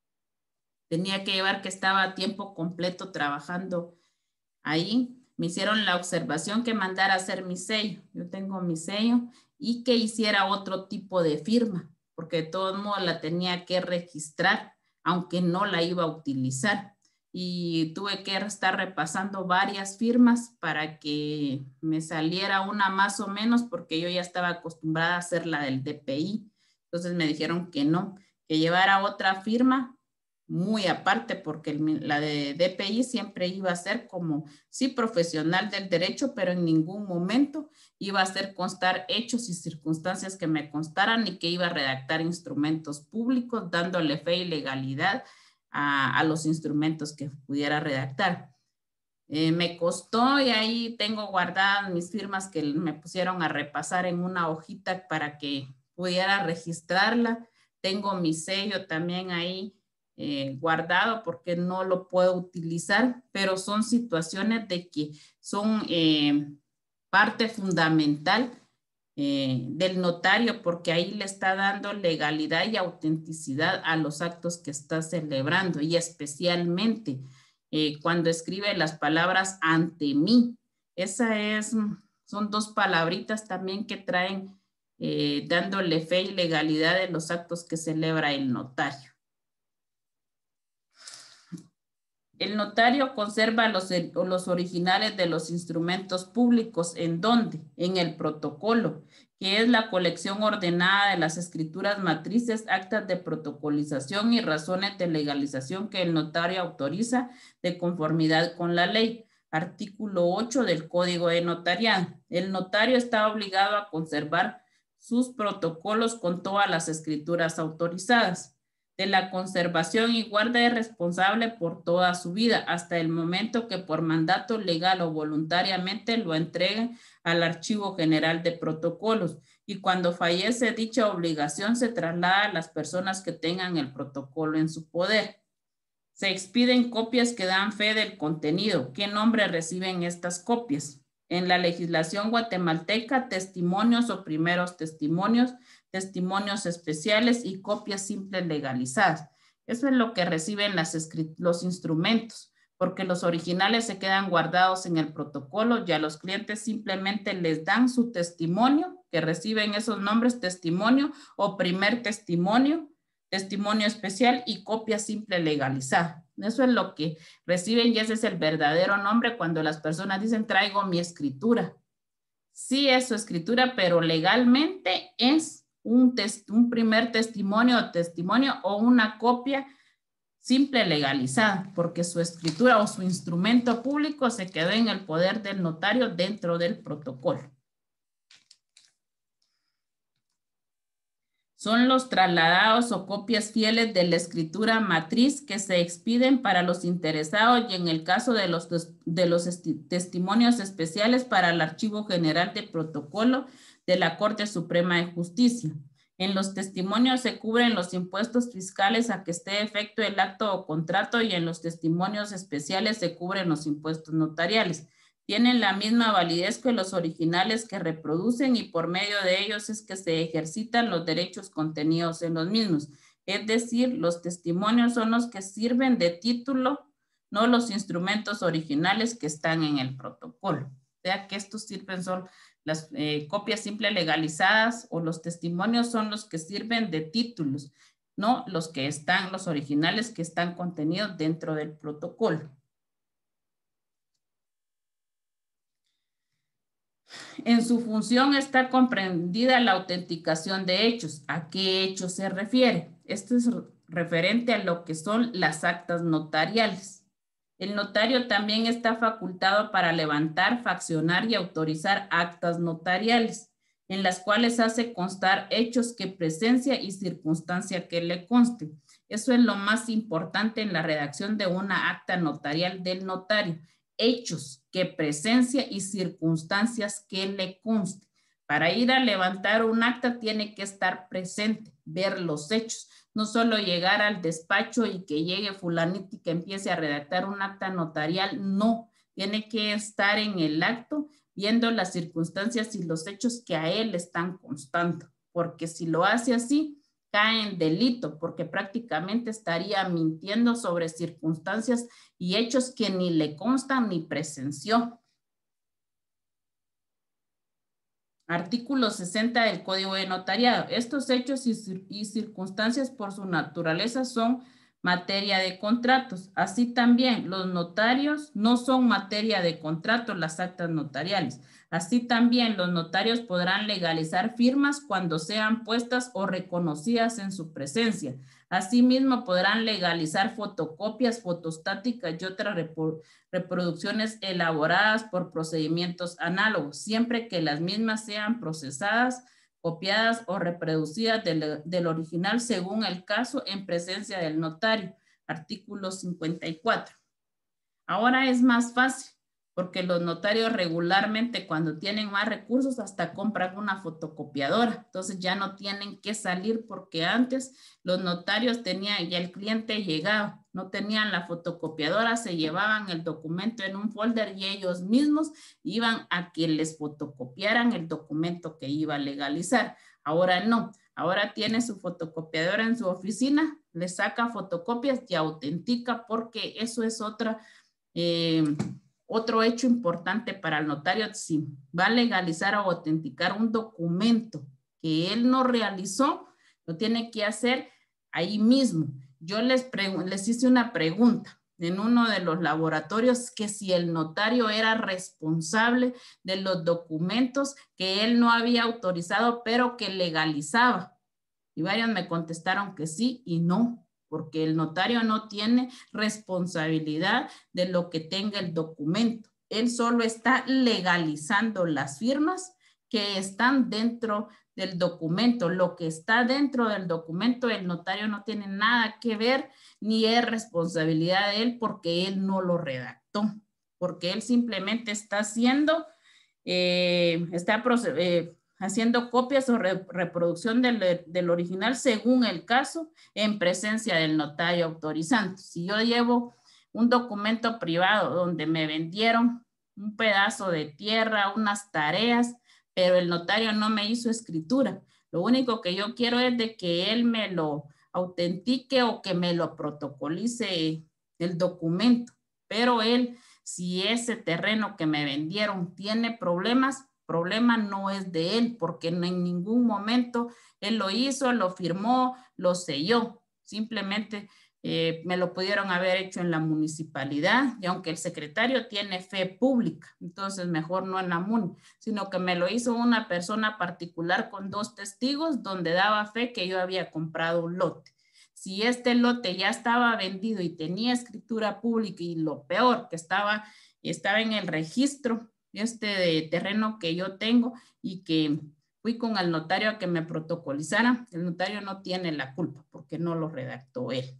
tenía que llevar que estaba a tiempo completo trabajando ahí. Me hicieron la observación que mandara a hacer mi sello. Yo tengo mi sello y que hiciera otro tipo de firma, porque de todos modos la tenía que registrar, aunque no la iba a utilizar. Y tuve que estar repasando varias firmas para que me saliera una más o menos, porque yo ya estaba acostumbrada a hacer la del D P I. Entonces me dijeron que no, que llevara otra firma muy aparte, porque el, la de D P I siempre iba a ser como, sí, profesional del derecho, pero en ningún momento iba a hacer constar hechos y circunstancias que me constaran, y que iba a redactar instrumentos públicos dándole fe y legalidad a, a los instrumentos que pudiera redactar. Eh, me costó, y ahí tengo guardadas mis firmas que me pusieron a repasar en una hojita para que pudiera registrarla. Tengo mi sello también ahí Eh, guardado porque no lo puedo utilizar, pero son situaciones de que son eh, parte fundamental eh, del notario, porque ahí le está dando legalidad y autenticidad a los actos que está celebrando, y especialmente eh, cuando escribe las palabras ante mí. Esa es, son dos palabritas también que traen eh, dándole fe y legalidad de los actos que celebra el notario. El notario conserva los, los originales de los instrumentos públicos. ¿En dónde? En el protocolo, que es la colección ordenada de las escrituras matrices, actas de protocolización y razones de legalización que el notario autoriza de conformidad con la ley. Artículo ocho del Código de Notariado. El notario está obligado a conservar sus protocolos con todas las escrituras autorizadas. De la conservación y guarda es responsable por toda su vida, hasta el momento que por mandato legal o voluntariamente lo entreguen al Archivo General de Protocolos, y cuando fallece dicha obligación se traslada a las personas que tengan el protocolo en su poder. Se expiden copias que dan fe del contenido. ¿Qué nombre reciben estas copias? En la legislación guatemalteca, testimonios o primeros testimonios, testimonios especiales y copias simples legalizadas. Eso es lo que reciben las los instrumentos, porque los originales se quedan guardados en el protocolo y a los clientes simplemente les dan su testimonio, que reciben esos nombres: testimonio o primer testimonio, testimonio especial y copia simple legalizada. Eso es lo que reciben, y ese es el verdadero nombre cuando las personas dicen traigo mi escritura. Sí es su escritura, pero legalmente es un, test, un primer testimonio o testimonio o una copia simple legalizada, porque su escritura o su instrumento público se quedó en el poder del notario dentro del protocolo. Son los trasladados o copias fieles de la escritura matriz que se expiden para los interesados, y en el caso de los, de los testimonios especiales para el Archivo General de Protocolo de la Corte Suprema de Justicia. En los testimonios se cubren los impuestos fiscales a que esté efecto el acto o contrato, y en los testimonios especiales se cubren los impuestos notariales. Tienen la misma validez que los originales que reproducen, y por medio de ellos es que se ejercitan los derechos contenidos en los mismos. Es decir, los testimonios son los que sirven de título, no los instrumentos originales que están en el protocolo. O sea que estos sirven, son las eh, copias simples legalizadas, o los testimonios son los que sirven de títulos, no los que están, los originales que están contenidos dentro del protocolo. En su función está comprendida la autenticación de hechos. ¿A qué hechos se refiere? Esto es referente a lo que son las actas notariales. El notario también está facultado para levantar, faccionar y autorizar actas notariales. en las cuales hace constar hechos que presencia y circunstancia que le conste. Eso es lo más importante en la redacción de una acta notarial del notario. Hechos que presencia y circunstancias que le conste. Para ir a levantar un acta tiene que estar presente, ver los hechos. No solo llegar al despacho y que llegue fulanito y que empiece a redactar un acta notarial, no. Tiene que estar en el acto viendo las circunstancias y los hechos que a él están constando. Porque si lo hace así, cae en delito, porque prácticamente estaría mintiendo sobre circunstancias y hechos que ni le constan ni presenció. Artículo sesenta del Código de Notariado. Estos hechos y, y circunstancias por su naturaleza son materia de contratos. Así también los notarios no son materia de contratos, las actas notariales. Así también los notarios podrán legalizar firmas cuando sean puestas o reconocidas en su presencia. Asimismo podrán legalizar fotocopias, fotostáticas y otras reproducciones elaboradas por procedimientos análogos, siempre que las mismas sean procesadas, copiadas o reproducidas del, del original según el caso en presencia del notario. Artículo cincuenta y cuatro. Ahora es más fácil porque los notarios regularmente cuando tienen más recursos hasta compran una fotocopiadora. Entonces ya no tienen que salir porque antes los notarios tenían, ya el cliente llegaba, no tenían la fotocopiadora, se llevaban el documento en un folder y ellos mismos iban a que les fotocopiaran el documento que iba a legalizar. Ahora no, ahora tiene su fotocopiadora en su oficina, le saca fotocopias y autentica porque eso es otra... Eh, Otro hecho importante para el notario, si va a legalizar o autenticar un documento que él no realizó, lo tiene que hacer ahí mismo. Yo les, les hice una pregunta en uno de los laboratorios que si el notario era responsable de los documentos que él no había autorizado, pero que legalizaba. Y varios me contestaron que sí y no, porque el notario no tiene responsabilidad de lo que tenga el documento. Él solo está legalizando las firmas que están dentro del documento. Lo que está dentro del documento, el notario no tiene nada que ver, ni es responsabilidad de él porque él no lo redactó, porque él simplemente está haciendo, eh, está procediendo, haciendo copias o re reproducción del, del original según el caso en presencia del notario autorizante. Si yo llevo un documento privado donde me vendieron un pedazo de tierra, unas tareas, pero el notario no me hizo escritura, lo único que yo quiero es de que él me lo autentique o que me lo protocolice el documento, pero él, si ese terreno que me vendieron tiene problemas, problema no es de él, porque en ningún momento él lo hizo, lo firmó, lo selló. Simplemente eh, me lo pudieron haber hecho en la municipalidad, y aunque el secretario tiene fe pública, entonces mejor no en la MUNI, sino que me lo hizo una persona particular con dos testigos donde daba fe que yo había comprado un lote. Si este lote ya estaba vendido y tenía escritura pública y lo peor, que estaba, estaba en el registro, este de terreno que yo tengo y que fui con el notario a que me protocolizara, el notario no tiene la culpa porque no lo redactó él.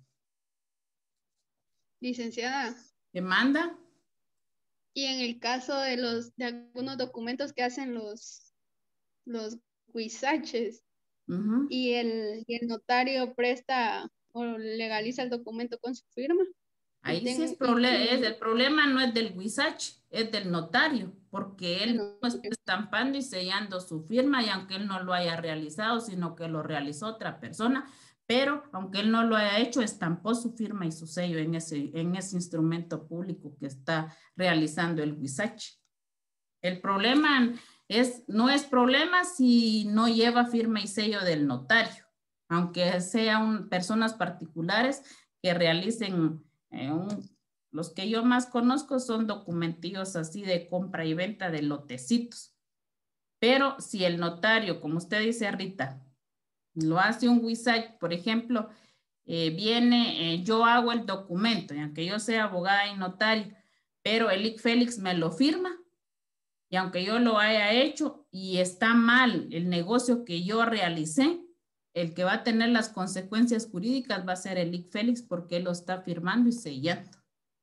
Licenciada. ¿Qué manda? Y en el caso de los de algunos documentos que hacen los los huizaches uh-huh. y, el, y el notario presta o legaliza el documento con su firma. Ahí sí es problema, es, el problema no es del huizache, es del notario, porque él no está estampando y sellando su firma, y aunque él no lo haya realizado, sino que lo realizó otra persona, pero aunque él no lo haya hecho, estampó su firma y su sello en ese, en ese instrumento público que está realizando el huizache. El problema es, no es problema si no lleva firma y sello del notario, aunque sean personas particulares que realicen Eh, un, los que yo más conozco son documentillos así de compra y venta de lotecitos. Pero si el notario, como usted dice, Rita, lo hace un huizache, por ejemplo, eh, viene, eh, yo hago el documento, y aunque yo sea abogada y notario, pero el I C Félix me lo firma, Y aunque yo lo haya hecho y está mal el negocio que yo realicé, el que va a tener las consecuencias jurídicas va a ser el I C Félix porque él lo está firmando y sellando.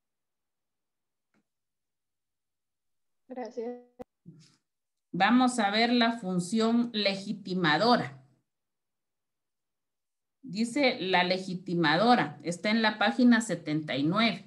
Gracias. Vamos a ver la función legitimadora. Dice la legitimadora, está en la página setenta y nueve.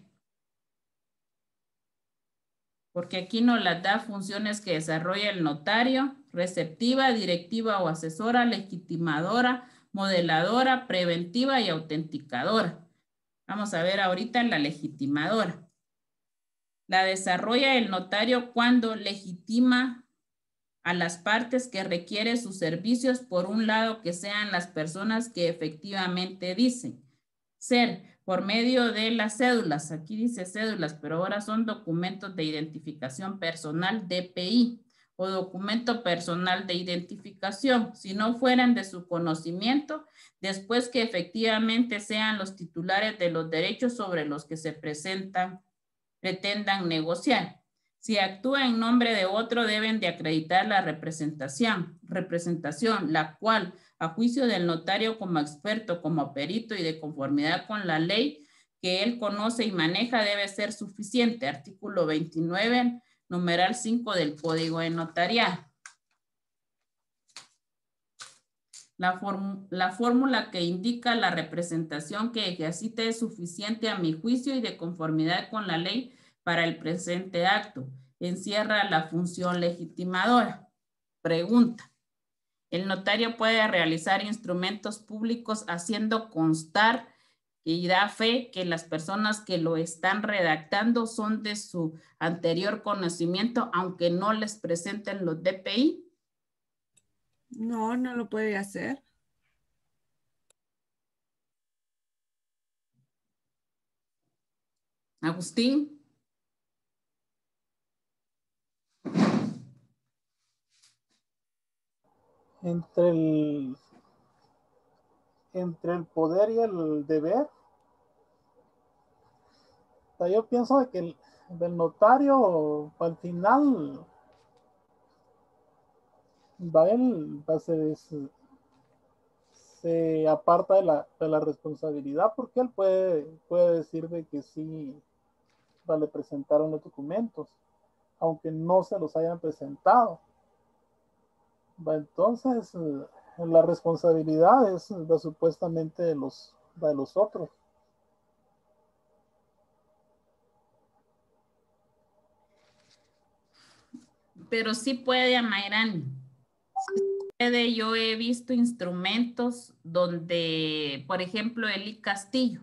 Porque aquí nos las da funciones que desarrolla el notario: receptiva, directiva o asesora, legitimadora, modeladora, preventiva y autenticadora. Vamos a ver ahorita la legitimadora. La desarrolla el notario cuando legitima a las partes que requiere sus servicios, por un lado que sean las personas que efectivamente dicen ser, por medio de las cédulas, aquí dice cédulas, pero ahora son documentos de identificación personal, D P I, o documento personal de identificación, si no fueran de su conocimiento, después que efectivamente sean los titulares de los derechos sobre los que se presentan, pretendan negociar. Si actúa en nombre de otro, deben de acreditar la representación, representación, la cual, a juicio del notario como experto, como perito y de conformidad con la ley que él conoce y maneja, debe ser suficiente. Artículo veintinueve, numeral cinco del Código de Notariado. La, form, la fórmula que indica la representación que ejercite es suficiente a mi juicio y de conformidad con la ley para el presente acto. Encierra la función legitimadora. Pregunta: ¿el notario puede realizar instrumentos públicos haciendo constar y da fe que las personas que lo están redactando son de su anterior conocimiento, aunque no les presenten los D P I? No, no lo puede hacer. Agustín. Entre el, entre el poder y el deber, o sea, yo pienso de que el, el notario al final va él, va a ser, se, se aparta de la, de la responsabilidad, porque él puede, puede decir de que sí, vale, presentaron los documentos, aunque no se los hayan presentado. Va, entonces, eh, la responsabilidad es va, supuestamente de los, de los otros. Pero sí puede, Amairani. Puede, yo he visto instrumentos donde, por ejemplo, Eli Castillo,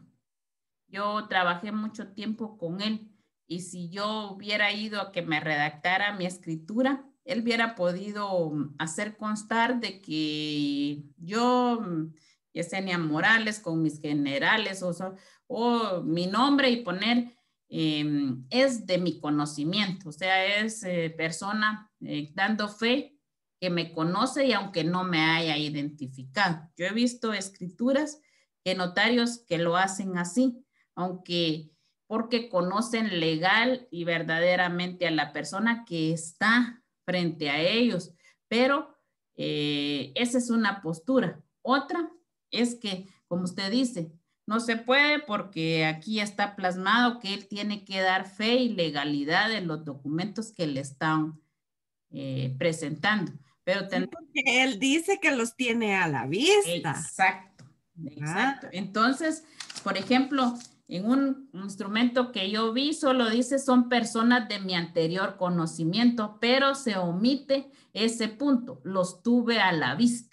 yo trabajé mucho tiempo con él y si yo hubiera ido a que me redactara mi escritura, él hubiera podido hacer constar de que yo, Yesenia Morales, con mis generales o, o mi nombre y poner eh, es de mi conocimiento, o sea, es eh, persona eh, dando fe que me conoce y aunque no me haya identificado. Yo he visto escrituras que notarios que lo hacen así, aunque porque conocen legal y verdaderamente a la persona que está frente a ellos, pero eh, esa es una postura. Otra es que, como usted dice, no se puede porque aquí está plasmado que él tiene que dar fe y legalidad en los documentos que le están eh, presentando. Pero sí, porque él dice que los tiene a la vista. Exacto, exacto. Ah. Entonces, por ejemplo, en un instrumento que yo vi, solo dice son personas de mi anterior conocimiento, pero se omite ese punto, los tuve a la vista.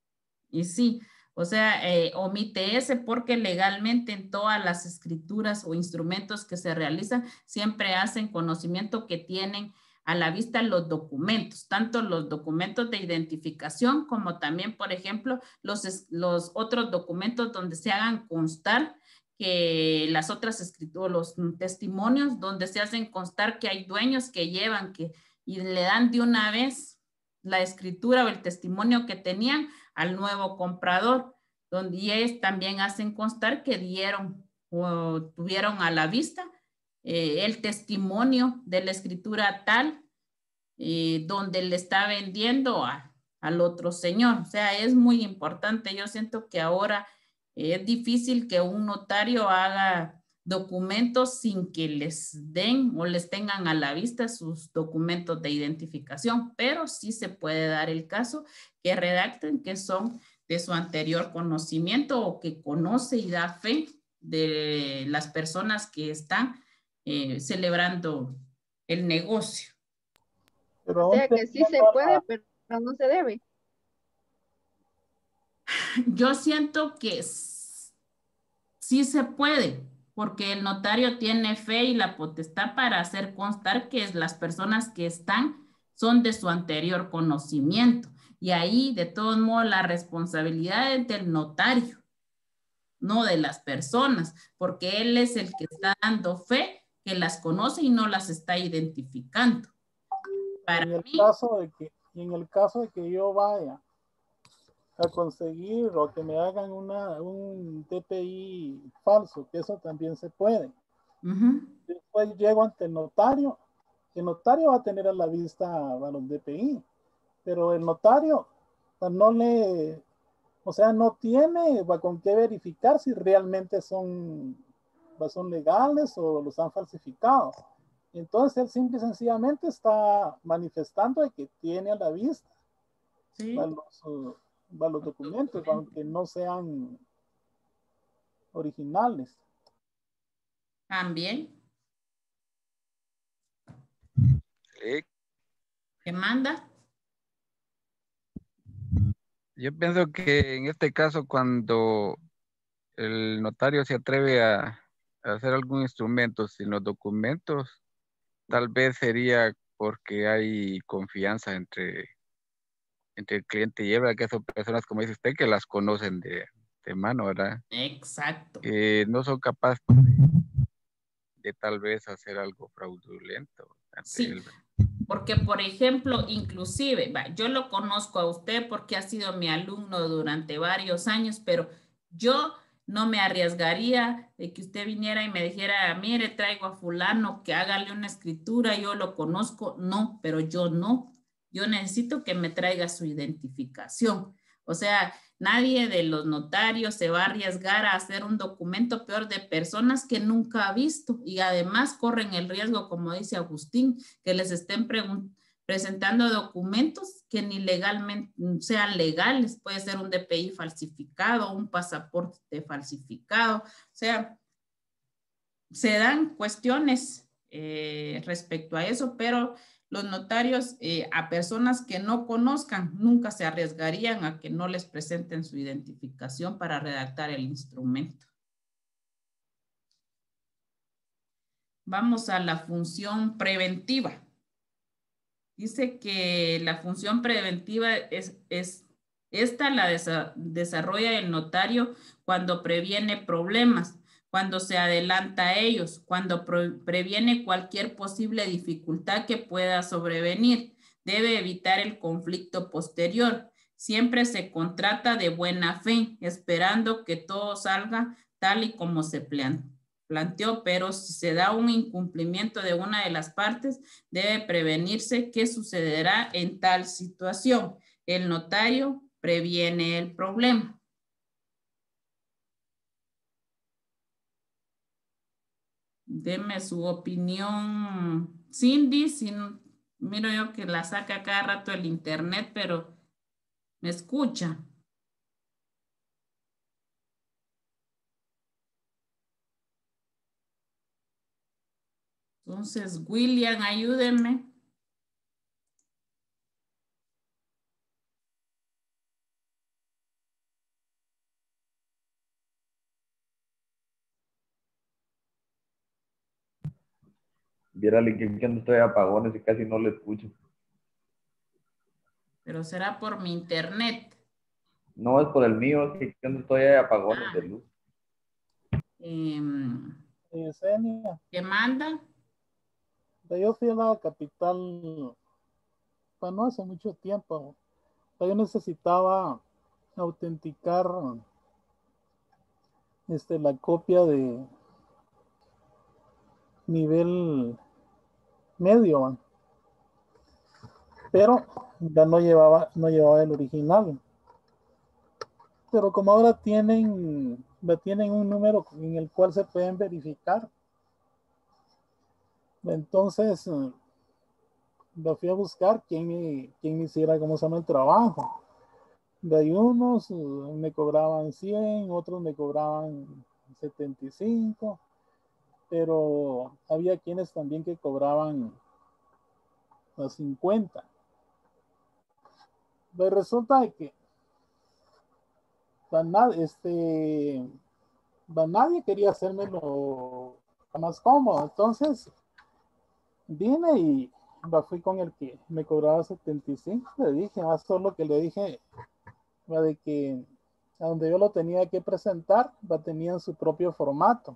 Y sí, o sea, eh, omite ese porque legalmente en todas las escrituras o instrumentos que se realizan, siempre hacen conocimiento que tienen a la vista los documentos, tanto los documentos de identificación como también, por ejemplo, los, los otros documentos donde se hagan constar que las otras escrituras, los testimonios donde se hacen constar que hay dueños que llevan que, y le dan de una vez la escritura o el testimonio que tenían al nuevo comprador, donde ellos también hacen constar que dieron o tuvieron a la vista Eh, el testimonio de la escritura tal eh, donde le está vendiendo a, al otro señor. O sea, es muy importante. Yo siento que ahora eh, es difícil que un notario haga documentos sin que les den o les tengan a la vista sus documentos de identificación, pero sí se puede dar el caso que redacten que son de su anterior conocimiento o que conoce y da fe de las personas que están eh, celebrando el negocio. Pero O sea que sí se puede, la... pero no se debe. Yo siento que sí se puede, porque el notario tiene fe y la potestad para hacer constar que las personas que están son de su anterior conocimiento. Y ahí, de todos modos, la responsabilidad es del notario, no de las personas, porque él es el que está dando fe que las conoce y no las está identificando. Para en el mí, caso de que, en el caso de que yo vaya a conseguir o que me hagan una, un D P I falso, que eso también se puede. Uh-huh. Después llego ante el notario. El notario va a tener a la vista a los D P I, pero el notario no le, o sea, no tiene va, con qué verificar si realmente son, son legales o los han falsificado. Entonces él simple y sencillamente está manifestando de que tiene a la vista sí. va, los, uh, va, los documentos, aunque no sean originales. También. Sí. ¿Qué manda? Yo pienso que en este caso, cuando el notario se atreve a, a hacer algún instrumento sin los documentos, tal vez sería porque hay confianza entre, entre el cliente y él, que son personas, como dice usted, que las conocen de, de mano, ¿verdad? Exacto. Eh, no son capaces de, de tal vez hacer algo fraudulento. Sí, él. porque por ejemplo, inclusive, va, yo lo conozco a usted porque ha sido mi alumno durante varios años, pero yo no me arriesgaría de que usted viniera y me dijera, mire, traigo a fulano que hágale una escritura, yo lo conozco. No, pero yo no. Yo necesito que me traiga su identificación. O sea, nadie de los notarios se va a arriesgar a hacer un documento peor de personas que nunca ha visto y además corren el riesgo, como dice Agustín, que les estén presentando documentos que ni legalmente sean legales. Puede ser un D P I falsificado, un pasaporte falsificado. O sea, se dan cuestiones eh, respecto a eso, pero los notarios eh, a personas que no conozcan nunca se arriesgarían a que no les presenten su identificación para redactar el instrumento. Vamos a la función preventiva. Dice que la función preventiva es, es esta la desa, desarrolla el notario cuando previene problemas, cuando se adelanta a ellos, cuando pre previene cualquier posible dificultad que pueda sobrevenir. Debe evitar el conflicto posterior. Siempre se contrata de buena fe, esperando que todo salga tal y como se plantea. planteó, pero si se da un incumplimiento de una de las partes, debe prevenirse qué sucederá en tal situación. El notario previene el problema. Deme su opinión, Cindy. Si no, miro yo que la saca cada rato el internet, pero me escucha. Entonces, William, ayúdenme. Viérale que yo no estoy a apagones y casi no le escucho. Pero será por mi internet. No, es por el mío, es que yo no estoy a apagones ah. de luz. Eh, Yesenia. ¿Qué manda? Yo fui a la capital, pues no hace mucho tiempo. Yo necesitaba autenticar este, la copia de nivel medio. pero ya no llevaba, no llevaba el original. Pero como ahora tienen, tienen un número en el cual se pueden verificar, entonces lo fui a buscar quién me, quién me hiciera, ¿cómo se llama?, el trabajo. De ahí unos me cobraban cien, otros me cobraban setenta y cinco, pero había quienes también que cobraban a cincuenta. Pues resulta que este, nadie quería hacérmelo más cómodo, entonces vine y fui con el que me cobraba setenta y cinco, le dije, más solo que le dije de que a donde yo lo tenía que presentar, tenían su propio formato.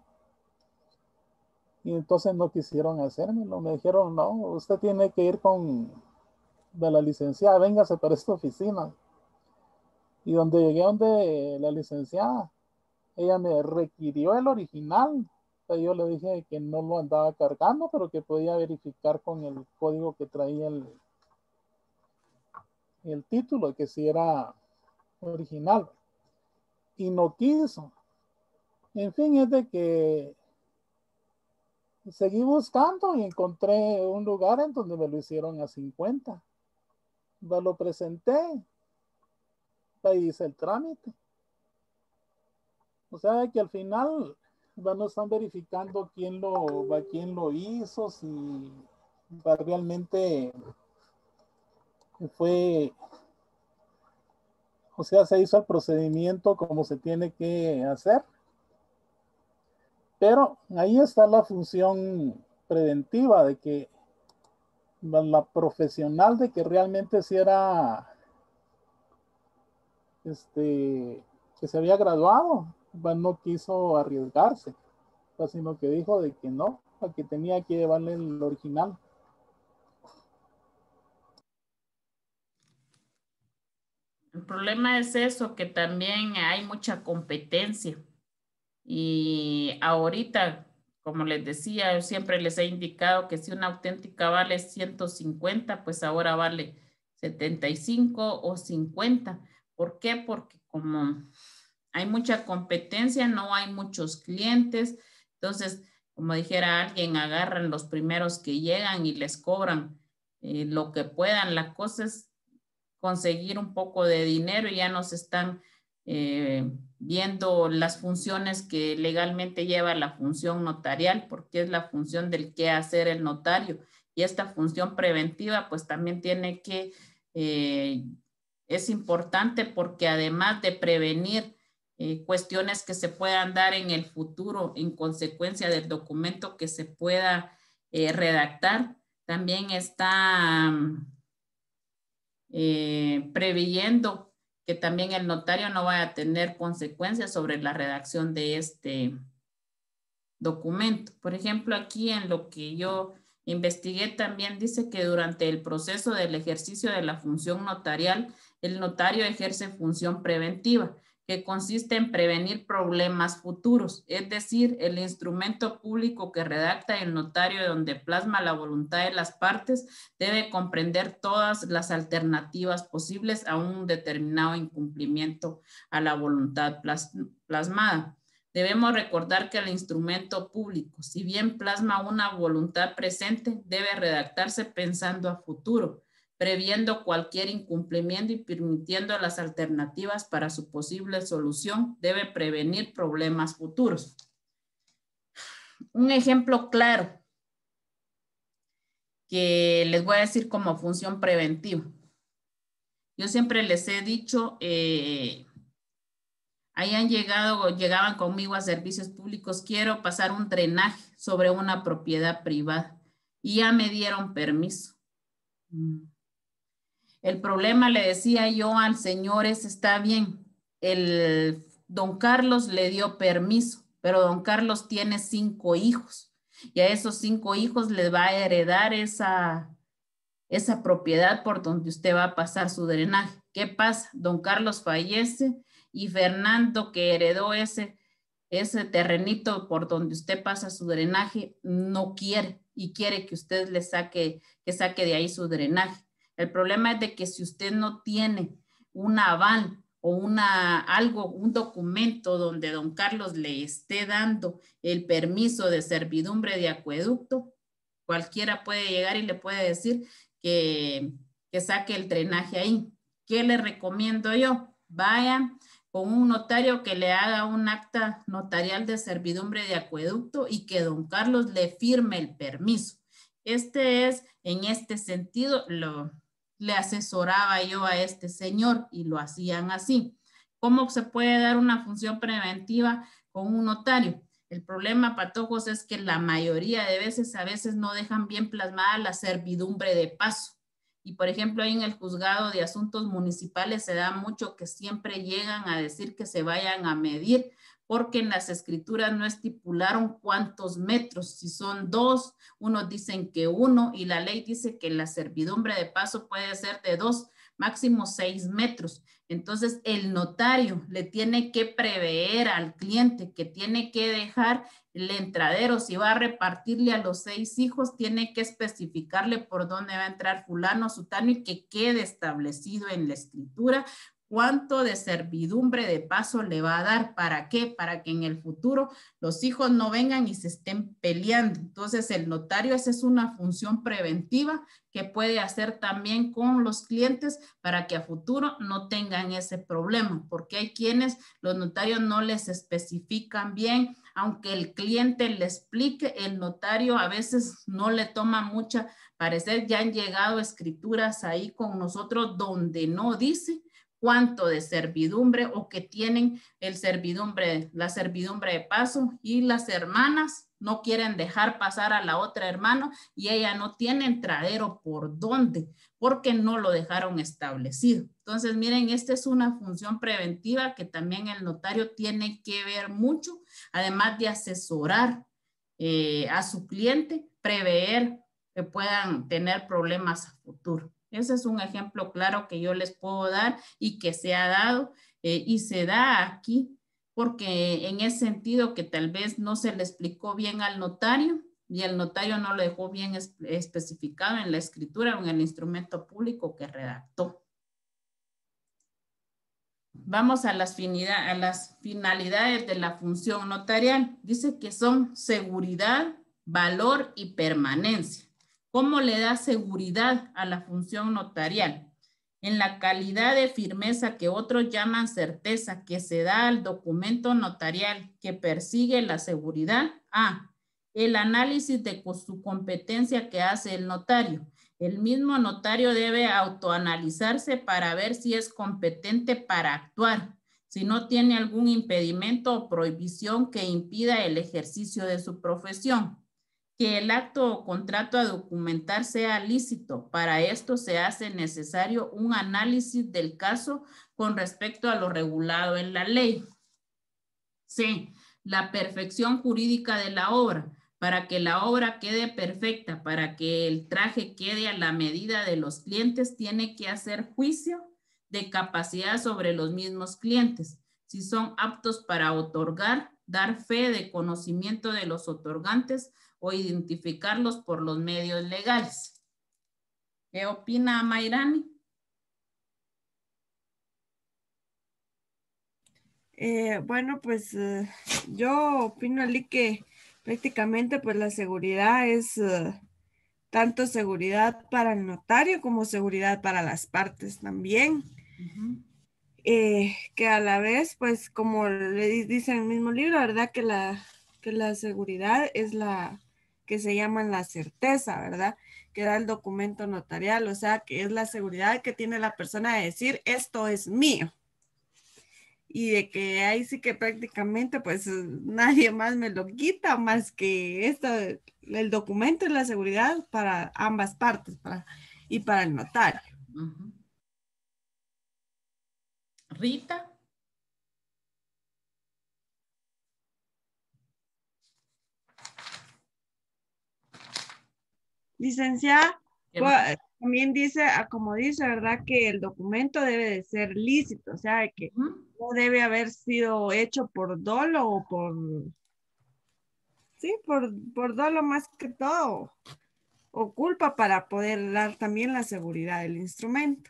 Y entonces no quisieron hacérmelo, me dijeron, no, usted tiene que ir con de la licenciada, véngase para esta oficina. Y donde llegué donde la licenciada, ella me requirió el original. Yo le dije que no lo andaba cargando, pero que podía verificar con el código que traía el, el título, que sí era original. Y no quiso. En fin, es de que seguí buscando y encontré un lugar en donde me lo hicieron a cincuenta. Me lo presenté. Ahí hice el trámite. O sea que al final no están verificando quién lo, quién lo hizo, si realmente fue, o sea, se hizo el procedimiento como se tiene que hacer. Pero ahí está la función preventiva de que la profesional de que realmente si era este que se había graduado, no quiso arriesgarse, sino que dijo de que no, que tenía que llevarle el original. El problema es eso, que también hay mucha competencia. Y ahorita, como les decía, yo siempre les he indicado que si una auténtica vale ciento cincuenta, pues ahora vale setenta y cinco o cincuenta. ¿Por qué? Porque como hay mucha competencia, no hay muchos clientes. Entonces, como dijera alguien, agarran los primeros que llegan y les cobran eh, lo que puedan. La cosa es conseguir un poco de dinero y ya nos están eh, viendo las funciones que legalmente lleva la función notarial, porque es la función del qué hacer el notario. Y esta función preventiva, pues también tiene que, eh, es importante porque además de prevenir eh, cuestiones que se puedan dar en el futuro en consecuencia del documento que se pueda eh, redactar, también está eh, preveyendo que también el notario no vaya a tener consecuencias sobre la redacción de este documento. Por ejemplo, aquí en lo que yo investigué también dice que durante el proceso del ejercicio de la función notarial, el notario ejerce función preventiva, que consiste en prevenir problemas futuros, es decir, el instrumento público que redacta el notario donde plasma la voluntad de las partes debe comprender todas las alternativas posibles a un determinado incumplimiento a la voluntad plas plasmada. Debemos recordar que el instrumento público, si bien plasma una voluntad presente, debe redactarse pensando a futuro, previendo cualquier incumplimiento y permitiendo las alternativas para su posible solución, debe prevenir problemas futuros. Un ejemplo claro que les voy a decir como función preventiva. Yo siempre les he dicho, eh, ahí han llegado, llegaban conmigo a servicios públicos, quiero pasar un drenaje sobre una propiedad privada y ya me dieron permiso. El problema, le decía yo al señor, es, está bien, el don Carlos le dio permiso, pero don Carlos tiene cinco hijos y a esos cinco hijos les va a heredar esa, esa propiedad por donde usted va a pasar su drenaje. ¿Qué pasa? Don Carlos fallece y Fernando, que heredó ese, ese terrenito por donde usted pasa su drenaje, no quiere y quiere que usted le saque, que saque de ahí su drenaje. El problema es de que si usted no tiene un aval o una, algo, un documento donde don Carlos le esté dando el permiso de servidumbre de acueducto, cualquiera puede llegar y le puede decir que, que saque el drenaje ahí. ¿Qué le recomiendo yo? Vayan con un notario que le haga un acta notarial de servidumbre de acueducto y que don Carlos le firme el permiso. Este es, en este sentido, lo, le asesoraba yo a este señor y lo hacían así. ¿Cómo se puede dar una función preventiva con un notario? El problema, patojos, es que la mayoría de veces, a veces no dejan bien plasmada la servidumbre de paso. Y por ejemplo, ahí en el juzgado de asuntos municipales se da mucho que siempre llegan a decir que se vayan a medir porque en las escrituras no estipularon cuántos metros, si son dos, unos dicen que uno, y la ley dice que la servidumbre de paso puede ser de dos, máximo seis metros. Entonces, el notario le tiene que prever al cliente que tiene que dejar el entradero. Si va a repartirle a los seis hijos, tiene que especificarle por dónde va a entrar fulano, sutano y que quede establecido en la escritura cuánto de servidumbre de paso le va a dar. ¿Para qué? Para que en el futuro los hijos no vengan y se estén peleando. Entonces, el notario, esa es una función preventiva que puede hacer también con los clientes para que a futuro no tengan ese problema, porque hay quienes los notarios no les especifican bien, aunque el cliente le explique, el notario a veces no le toma mucha parecer. Ya han llegado escrituras ahí con nosotros donde no dice cuánto de servidumbre o que tienen el servidumbre, la servidumbre de paso, y las hermanas no quieren dejar pasar a la otra hermana y ella no tiene entradero por dónde, porque no lo dejaron establecido. Entonces, miren, esta es una función preventiva que también el notario tiene que ver mucho, además de asesorar eh, a su cliente, prever que puedan tener problemas a futuro. Ese es un ejemplo claro que yo les puedo dar y que se ha dado eh, y se da aquí porque en ese sentido que tal vez no se le explicó bien al notario y el notario no lo dejó bien es, especificado en la escritura o en el instrumento público que redactó. Vamos a las, finidad, a las finalidades de la función notarial. Dice que son seguridad, valor y permanencia. ¿Cómo le da seguridad a la función notarial? En la calidad de firmeza que otros llaman certeza que se da al documento notarial que persigue la seguridad. A. El análisis de su competencia que hace el notario. El mismo notario debe autoanalizarse para ver si es competente para actuar, si no tiene algún impedimento o prohibición que impida el ejercicio de su profesión. Que el acto o contrato a documentar sea lícito. Para esto se hace necesario un análisis del caso con respecto a lo regulado en la ley. C. La perfección jurídica de la obra. Para que la obra quede perfecta, para que el traje quede a la medida de los clientes, tiene que hacer juicio de capacidad sobre los mismos clientes. Si son aptos para otorgar, dar fe de conocimiento de los otorgantes, o identificarlos por los medios legales. ¿Qué opina Mayrani? Eh, bueno, pues uh, yo opino Ali que prácticamente pues la seguridad es uh, tanto seguridad para el notario como seguridad para las partes también. Uh-huh. eh, que a la vez pues como le dice en el mismo libro, ¿verdad? Que la, que la seguridad es la que se llama la certeza, ¿verdad? Que da el documento notarial, o sea, que es la seguridad que tiene la persona de decir, esto es mío. Y de que ahí sí que prácticamente pues nadie más me lo quita más que esto, el documento es la seguridad para ambas partes para, y para el notario. Uh-huh. Rita. Licenciada, pues, también dice, como dice, ¿verdad? Que el documento debe de ser lícito, o sea, que uh-huh. no debe haber sido hecho por dolo o por, sí, por, por dolo más que todo, o culpa para poder dar también la seguridad del instrumento.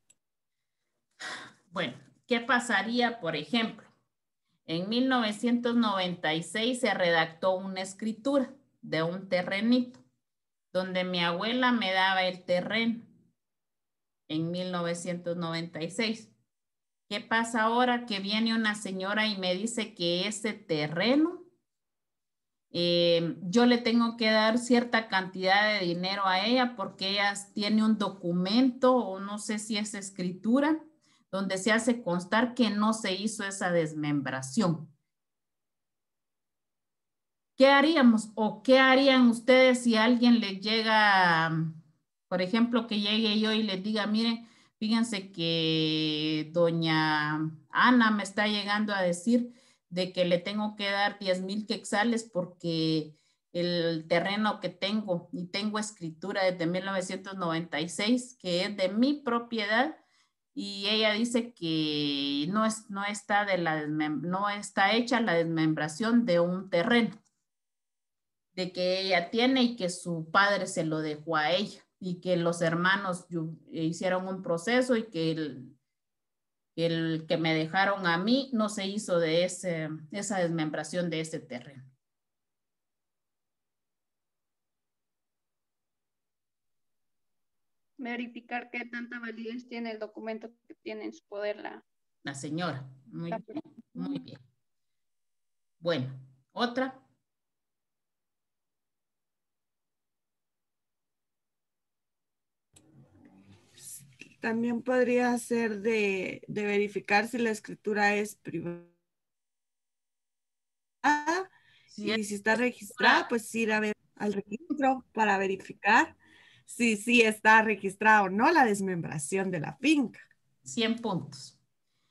Bueno, ¿qué pasaría, por ejemplo? En mil novecientos noventa y seis se redactó una escritura de un terrenito, donde mi abuela me daba el terreno en mil novecientos noventa y seis. ¿Qué pasa ahora que viene una señora y me dice que ese terreno, eh, yo le tengo que dar cierta cantidad de dinero a ella porque ella tiene un documento o no sé si es escritura donde se hace constar que no se hizo esa desmembración? ¿Qué haríamos o qué harían ustedes si alguien les llega, por ejemplo, que llegue yo y les diga, miren, fíjense que doña Ana me está llegando a decir de que le tengo que dar diez mil quetzales porque el terreno que tengo, y tengo escritura desde mil novecientos noventa y seis, que es de mi propiedad, y ella dice que no, es, no, está, de la no está hecha la desmembración de un terreno de que ella tiene y que su padre se lo dejó a ella y que los hermanos hicieron un proceso y que el, el que me dejaron a mí no se hizo de ese, esa desmembración de ese terreno. Verificar qué tanta validez tiene el documento que tiene en su poder la, la señora. Muy bien, muy bien. Bueno, otra. También podría ser de, de verificar si la escritura es privada. Sí, y si está registrada, pues ir a ver al registro para verificar si sí está registrada o no la desmembración de la finca. cien puntos.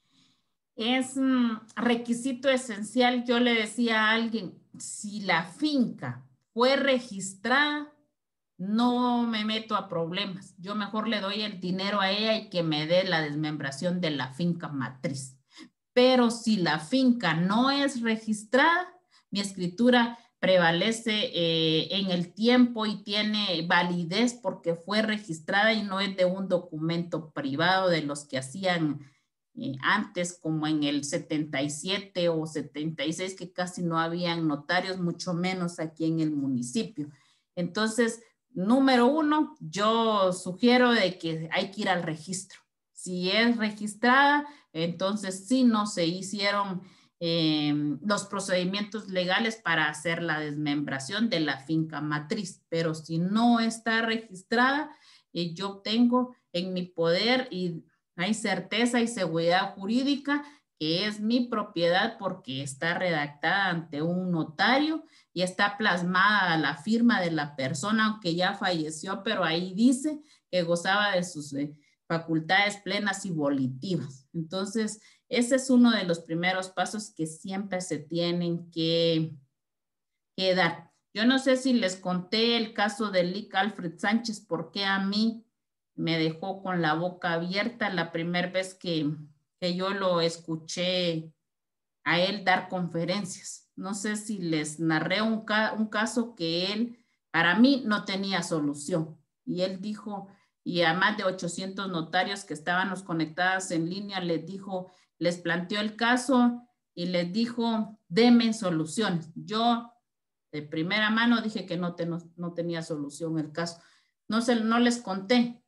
Es un requisito esencial. Yo le decía a alguien, si la finca fue registrada, no me meto a problemas. Yo mejor le doy el dinero a ella y que me dé la desmembración de la finca matriz. Pero si la finca no es registrada, mi escritura prevalece eh, en el tiempo y tiene validez porque fue registrada y no es de un documento privado de los que hacían eh, antes, como en el setenta y siete o setenta y seis, que casi no habían notarios, mucho menos aquí en el municipio. Entonces, número uno, yo sugiero de que hay que ir al registro. Si es registrada, entonces sí no se hicieron eh, los procedimientos legales para hacer la desmembración de la finca matriz. Pero si no está registrada, eh, yo tengo en mi poder y hay certeza y seguridad jurídica que es mi propiedad porque está redactada ante un notario y está plasmada la firma de la persona, aunque ya falleció, pero ahí dice que gozaba de sus eh, facultades plenas y volitivas. Entonces, ese es uno de los primeros pasos que siempre se tienen que, que dar. Yo no sé si les conté el caso de Lic Alfred Sánchez, porque a mí me dejó con la boca abierta la primera vez que, que yo lo escuché a él dar conferencias. No sé si les narré un, ca un caso que él, para mí, no tenía solución. Y él dijo, y a más de ochocientos notarios que estábamos conectadas en línea, les dijo, les planteó el caso y les dijo, denme soluciones. Yo, de primera mano, dije que no, te, no, no tenía solución el caso. No, se, no les conté.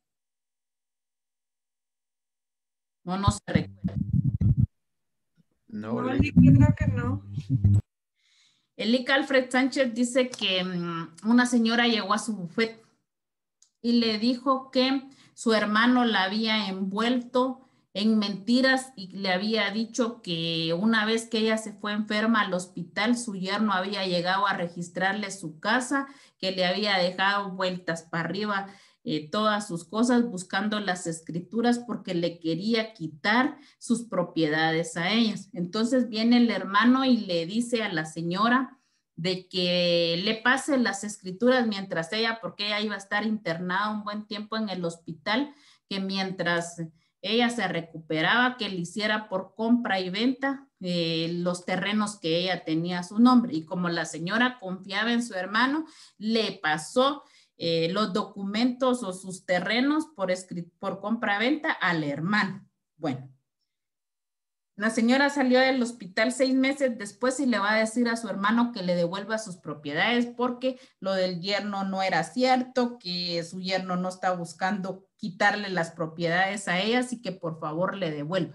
No, no se recuerda. No, no yo creo que no. El Lic Alfred Sánchez dice que um, una señora llegó a su bufete y le dijo que su hermano la había envuelto en mentiras y le había dicho que una vez que ella se fue enferma al hospital, su yerno había llegado a registrarle su casa, que le había dejado vueltas para arriba eh, todas sus cosas buscando las escrituras porque le quería quitar sus propiedades a ellas. Entonces viene el hermano y le dice a la señora de que le pase las escrituras mientras ella, porque ella iba a estar internada un buen tiempo en el hospital, que mientras ella se recuperaba, que le hiciera por compra y venta eh, los terrenos que ella tenía a su nombre. Y como la señora confiaba en su hermano, le pasó eh, los documentos o sus terrenos por, por compra-venta al hermano. Bueno, la señora salió del hospital seis meses después y le va a decir a su hermano que le devuelva sus propiedades porque lo del yerno no era cierto, que su yerno no está buscando quitarle las propiedades a ellas y que por favor le devuelva.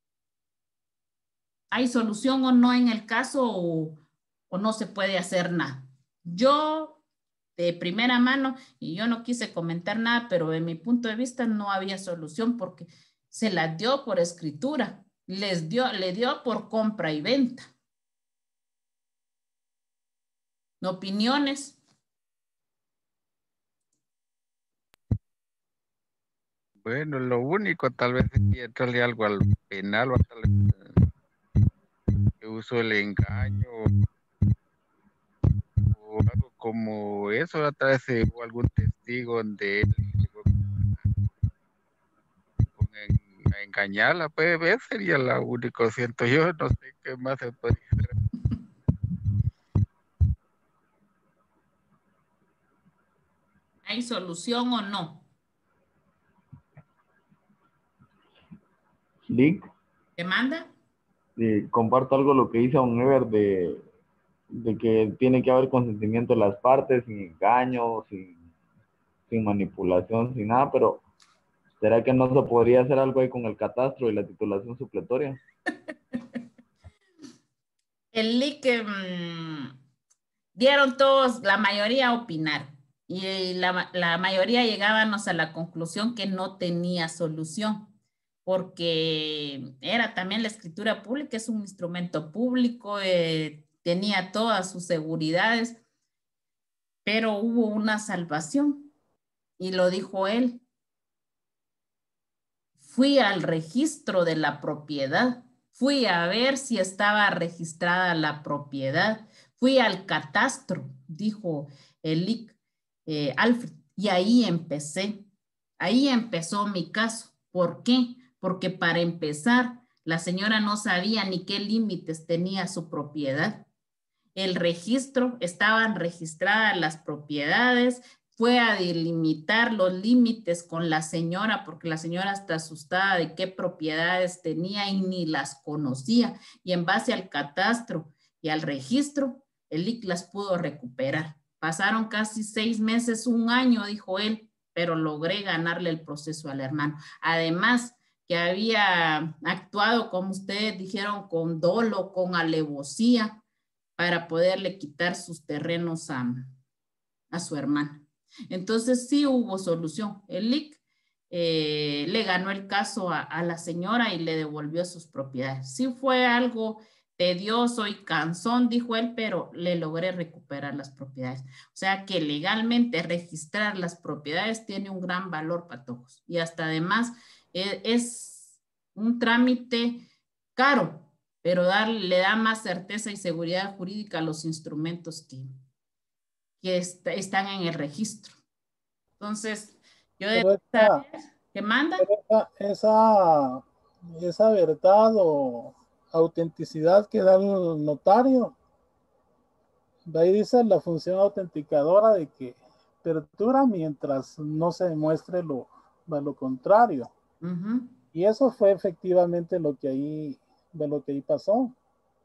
¿Hay solución o no en el caso o, o no se puede hacer nada? Yo, de primera mano, y yo no quise comentar nada, pero de mi punto de vista no había solución porque se las dio por escritura. Les dio, le dio por compra y venta. ¿Opiniones? Bueno, lo único tal vez es que entrarle algo al penal o tal vez que usó el engaño o algo como eso, a través de o algún testigo donde él llegó a engañarla, pues ver sería la única, siento yo, no sé qué más se podría hacer. ¿Hay solución o no? Lick. ¿Te manda? Sí, comparto algo lo que dice Don Ever de, de que tiene que haber consentimiento de las partes, sin engaño, sin, sin manipulación, sin nada, pero ¿será que no se podría hacer algo ahí con el catastro y la titulación supletoria? El Lick, mmm, dieron todos, la mayoría a opinar. Y la, la mayoría llegábamos a la conclusión que no tenía solución, porque era también la escritura pública, es un instrumento público, eh, tenía todas sus seguridades, pero hubo una salvación, y lo dijo él. Fui al registro de la propiedad, fui a ver si estaba registrada la propiedad, fui al catastro, dijo el Lick. Eh, Alfred, y ahí empecé, ahí empezó mi caso. ¿Por qué? Porque para empezar, la señora no sabía ni qué límites tenía su propiedad. El registro, estaban registradas las propiedades, fue a delimitar los límites con la señora, porque la señora está asustada de qué propiedades tenía y ni las conocía. Y en base al catastro y al registro, el Lick las pudo recuperar. Pasaron casi seis meses, un año, dijo él, pero logré ganarle el proceso al hermano. Además, que había actuado, como ustedes dijeron, con dolo, con alevosía, para poderle quitar sus terrenos a, a su hermana. Entonces, sí hubo solución. El Lick eh, le ganó el caso a, a la señora y le devolvió sus propiedades. Sí fue algo tedioso y cansón, dijo él, pero le logré recuperar las propiedades. O sea que legalmente registrar las propiedades tiene un gran valor para todos. Y hasta además eh, es un trámite caro, pero dar, le da más certeza y seguridad jurídica a los instrumentos que, que est están en el registro. Entonces, yo de saber qué manda. Esa, esa, esa verdad o autenticidad que da el notario, de ahí dice la función autenticadora de que perdura mientras no se demuestre lo, lo contrario. Uh-huh. Y eso fue efectivamente lo que ahí, de lo que ahí pasó.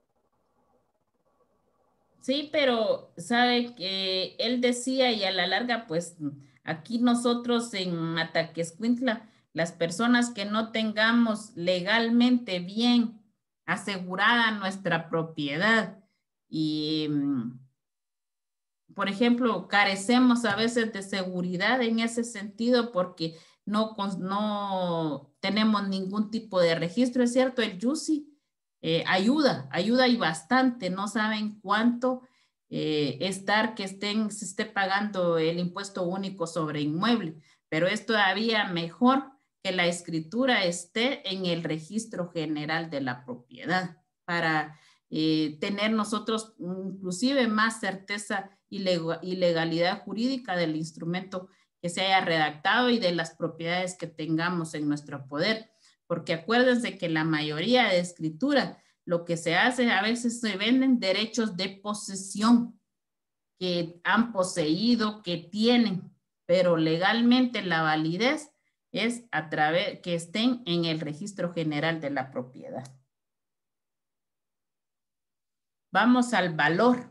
Sí, pero sabe que él decía y a la larga, pues aquí nosotros en Mataquescuintla, las personas que no tengamos legalmente bien asegurada nuestra propiedad y, por ejemplo, carecemos a veces de seguridad en ese sentido porque no, no tenemos ningún tipo de registro, es cierto, el YUSI eh, ayuda, ayuda y bastante, no saben cuánto eh, estar que estén, se esté pagando el impuesto único sobre inmueble, pero es todavía mejor que la escritura esté en el registro general de la propiedad para eh, tener nosotros inclusive más certeza y legalidad jurídica del instrumento que se haya redactado y de las propiedades que tengamos en nuestro poder. Porque acuérdense que la mayoría de escritura, lo que se hace, a veces se venden derechos de posesión que han poseído, que tienen. pero legalmente la validez es a través que estén en el registro general de la propiedad. Vamos al valor.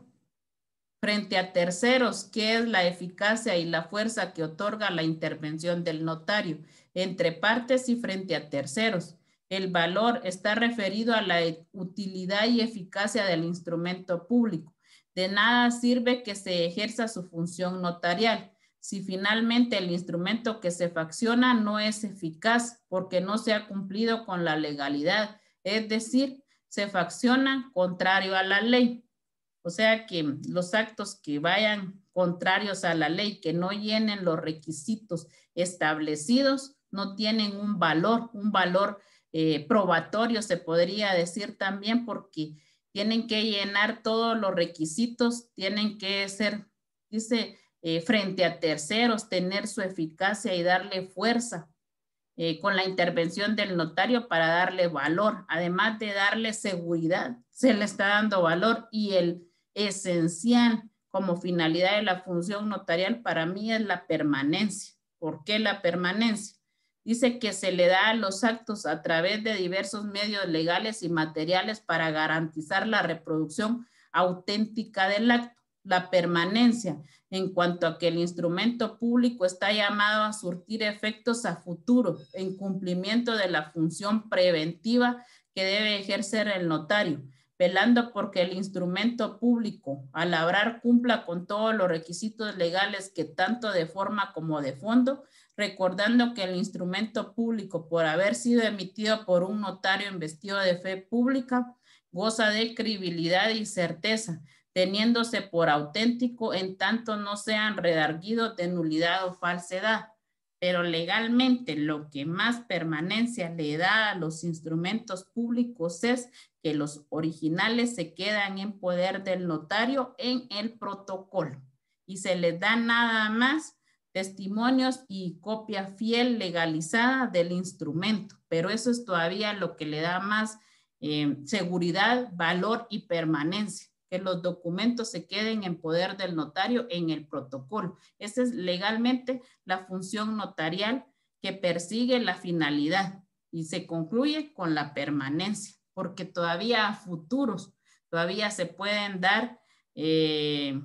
Frente a terceros, ¿qué es la eficacia y la fuerza que otorga la intervención del notario? Entre partes y frente a terceros. El valor está referido a la utilidad y eficacia del instrumento público. De nada sirve que se ejerza su función notarial si finalmente el instrumento que se facciona no es eficaz porque no se ha cumplido con la legalidad, es decir, se facciona contrario a la ley. O sea que los actos que vayan contrarios a la ley, que no llenen los requisitos establecidos, no tienen un valor, un valor eh, probatorio se podría decir también, porque tienen que llenar todos los requisitos, tienen que ser, dice, eh, frente a terceros, tener su eficacia y darle fuerza eh, con la intervención del notario para darle valor. Además de darle seguridad, se le está dando valor, y el esencial como finalidad de la función notarial para mí es la permanencia. ¿Por qué la permanencia? Dice que se le da a los actos a través de diversos medios legales y materiales para garantizar la reproducción auténtica del acto. La permanencia en cuanto a que el instrumento público está llamado a surtir efectos a futuro en cumplimiento de la función preventiva que debe ejercer el notario, velando porque el instrumento público al labrar cumpla con todos los requisitos legales que tanto de forma como de fondo, recordando que el instrumento público, por haber sido emitido por un notario investido de fe pública, goza de credibilidad y certeza, teniéndose por auténtico en tanto no sean redarguidos de nulidad o falsedad. Pero legalmente lo que más permanencia le da a los instrumentos públicos es que los originales se quedan en poder del notario en el protocolo y se les da nada más testimonios y copia fiel legalizada del instrumento, pero eso es todavía lo que le da más eh, seguridad, valor y permanencia, que los documentos se queden en poder del notario en el protocolo. Esa es legalmente la función notarial que persigue la finalidad y se concluye con la permanencia, porque todavía a futuros, todavía se pueden dar, eh,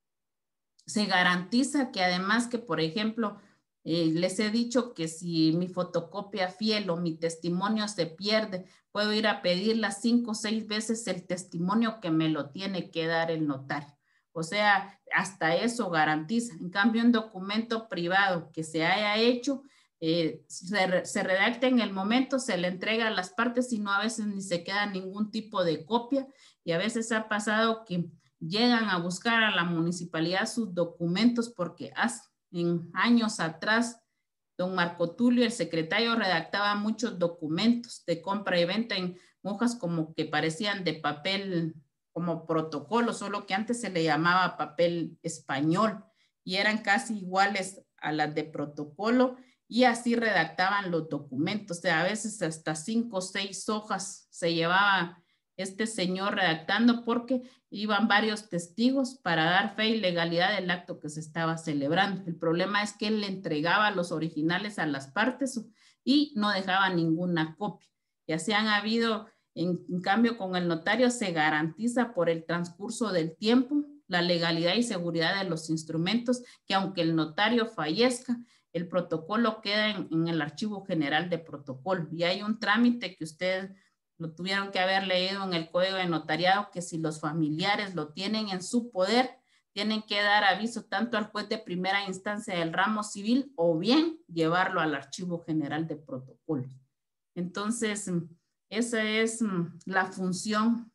se garantiza que además que, por ejemplo, eh, les he dicho que si mi fotocopia fiel o mi testimonio se pierde, puedo ir a pedirla cinco o seis veces el testimonio que me lo tiene que dar el notario. O sea, hasta eso garantiza. En cambio, un documento privado que se haya hecho, eh, se, se redacta en el momento, se le entrega a las partes y no a veces ni se queda ningún tipo de copia. Y a veces ha pasado que llegan a buscar a la municipalidad sus documentos porque hace, en años atrás, don Marco Tulio, el secretario, redactaba muchos documentos de compra y venta en hojas como que parecían de papel como protocolo, solo que antes se le llamaba papel español y eran casi iguales a las de protocolo y así redactaban los documentos. O sea, a veces hasta cinco o seis hojas se llevaba este señor redactando porque iban varios testigos para dar fe y legalidad del acto que se estaba celebrando. El problema es que él le entregaba los originales a las partes y no dejaba ninguna copia. Y así han habido, en, en cambio con el notario se garantiza por el transcurso del tiempo la legalidad y seguridad de los instrumentos, que aunque el notario fallezca, el protocolo queda en, en el archivo general de protocolo. Y hay un trámite que ustedes lo tuvieron que haber leído en el Código de Notariado, que si los familiares lo tienen en su poder, tienen que dar aviso tanto al juez de primera instancia del ramo civil o bien llevarlo al Archivo General de Protocolos. Entonces, esa es la función,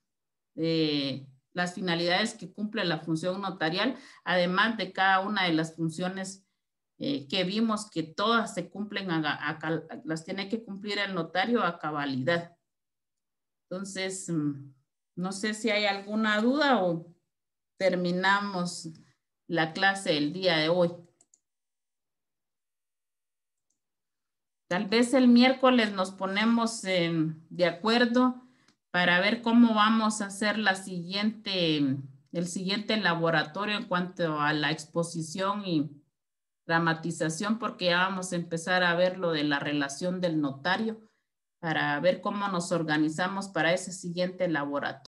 eh, las finalidades que cumple la función notarial, además de cada una de las funciones eh, que vimos que todas se cumplen, a, a, a, las tiene que cumplir el notario a cabalidad. Entonces, no sé si hay alguna duda o terminamos la clase del día de hoy. Tal vez el miércoles nos ponemos en, de acuerdo para ver cómo vamos a hacer la siguiente, el siguiente laboratorio en cuanto a la exposición y gramatización porque ya vamos a empezar a ver lo de la relación del notario para ver cómo nos organizamos para ese siguiente laboratorio.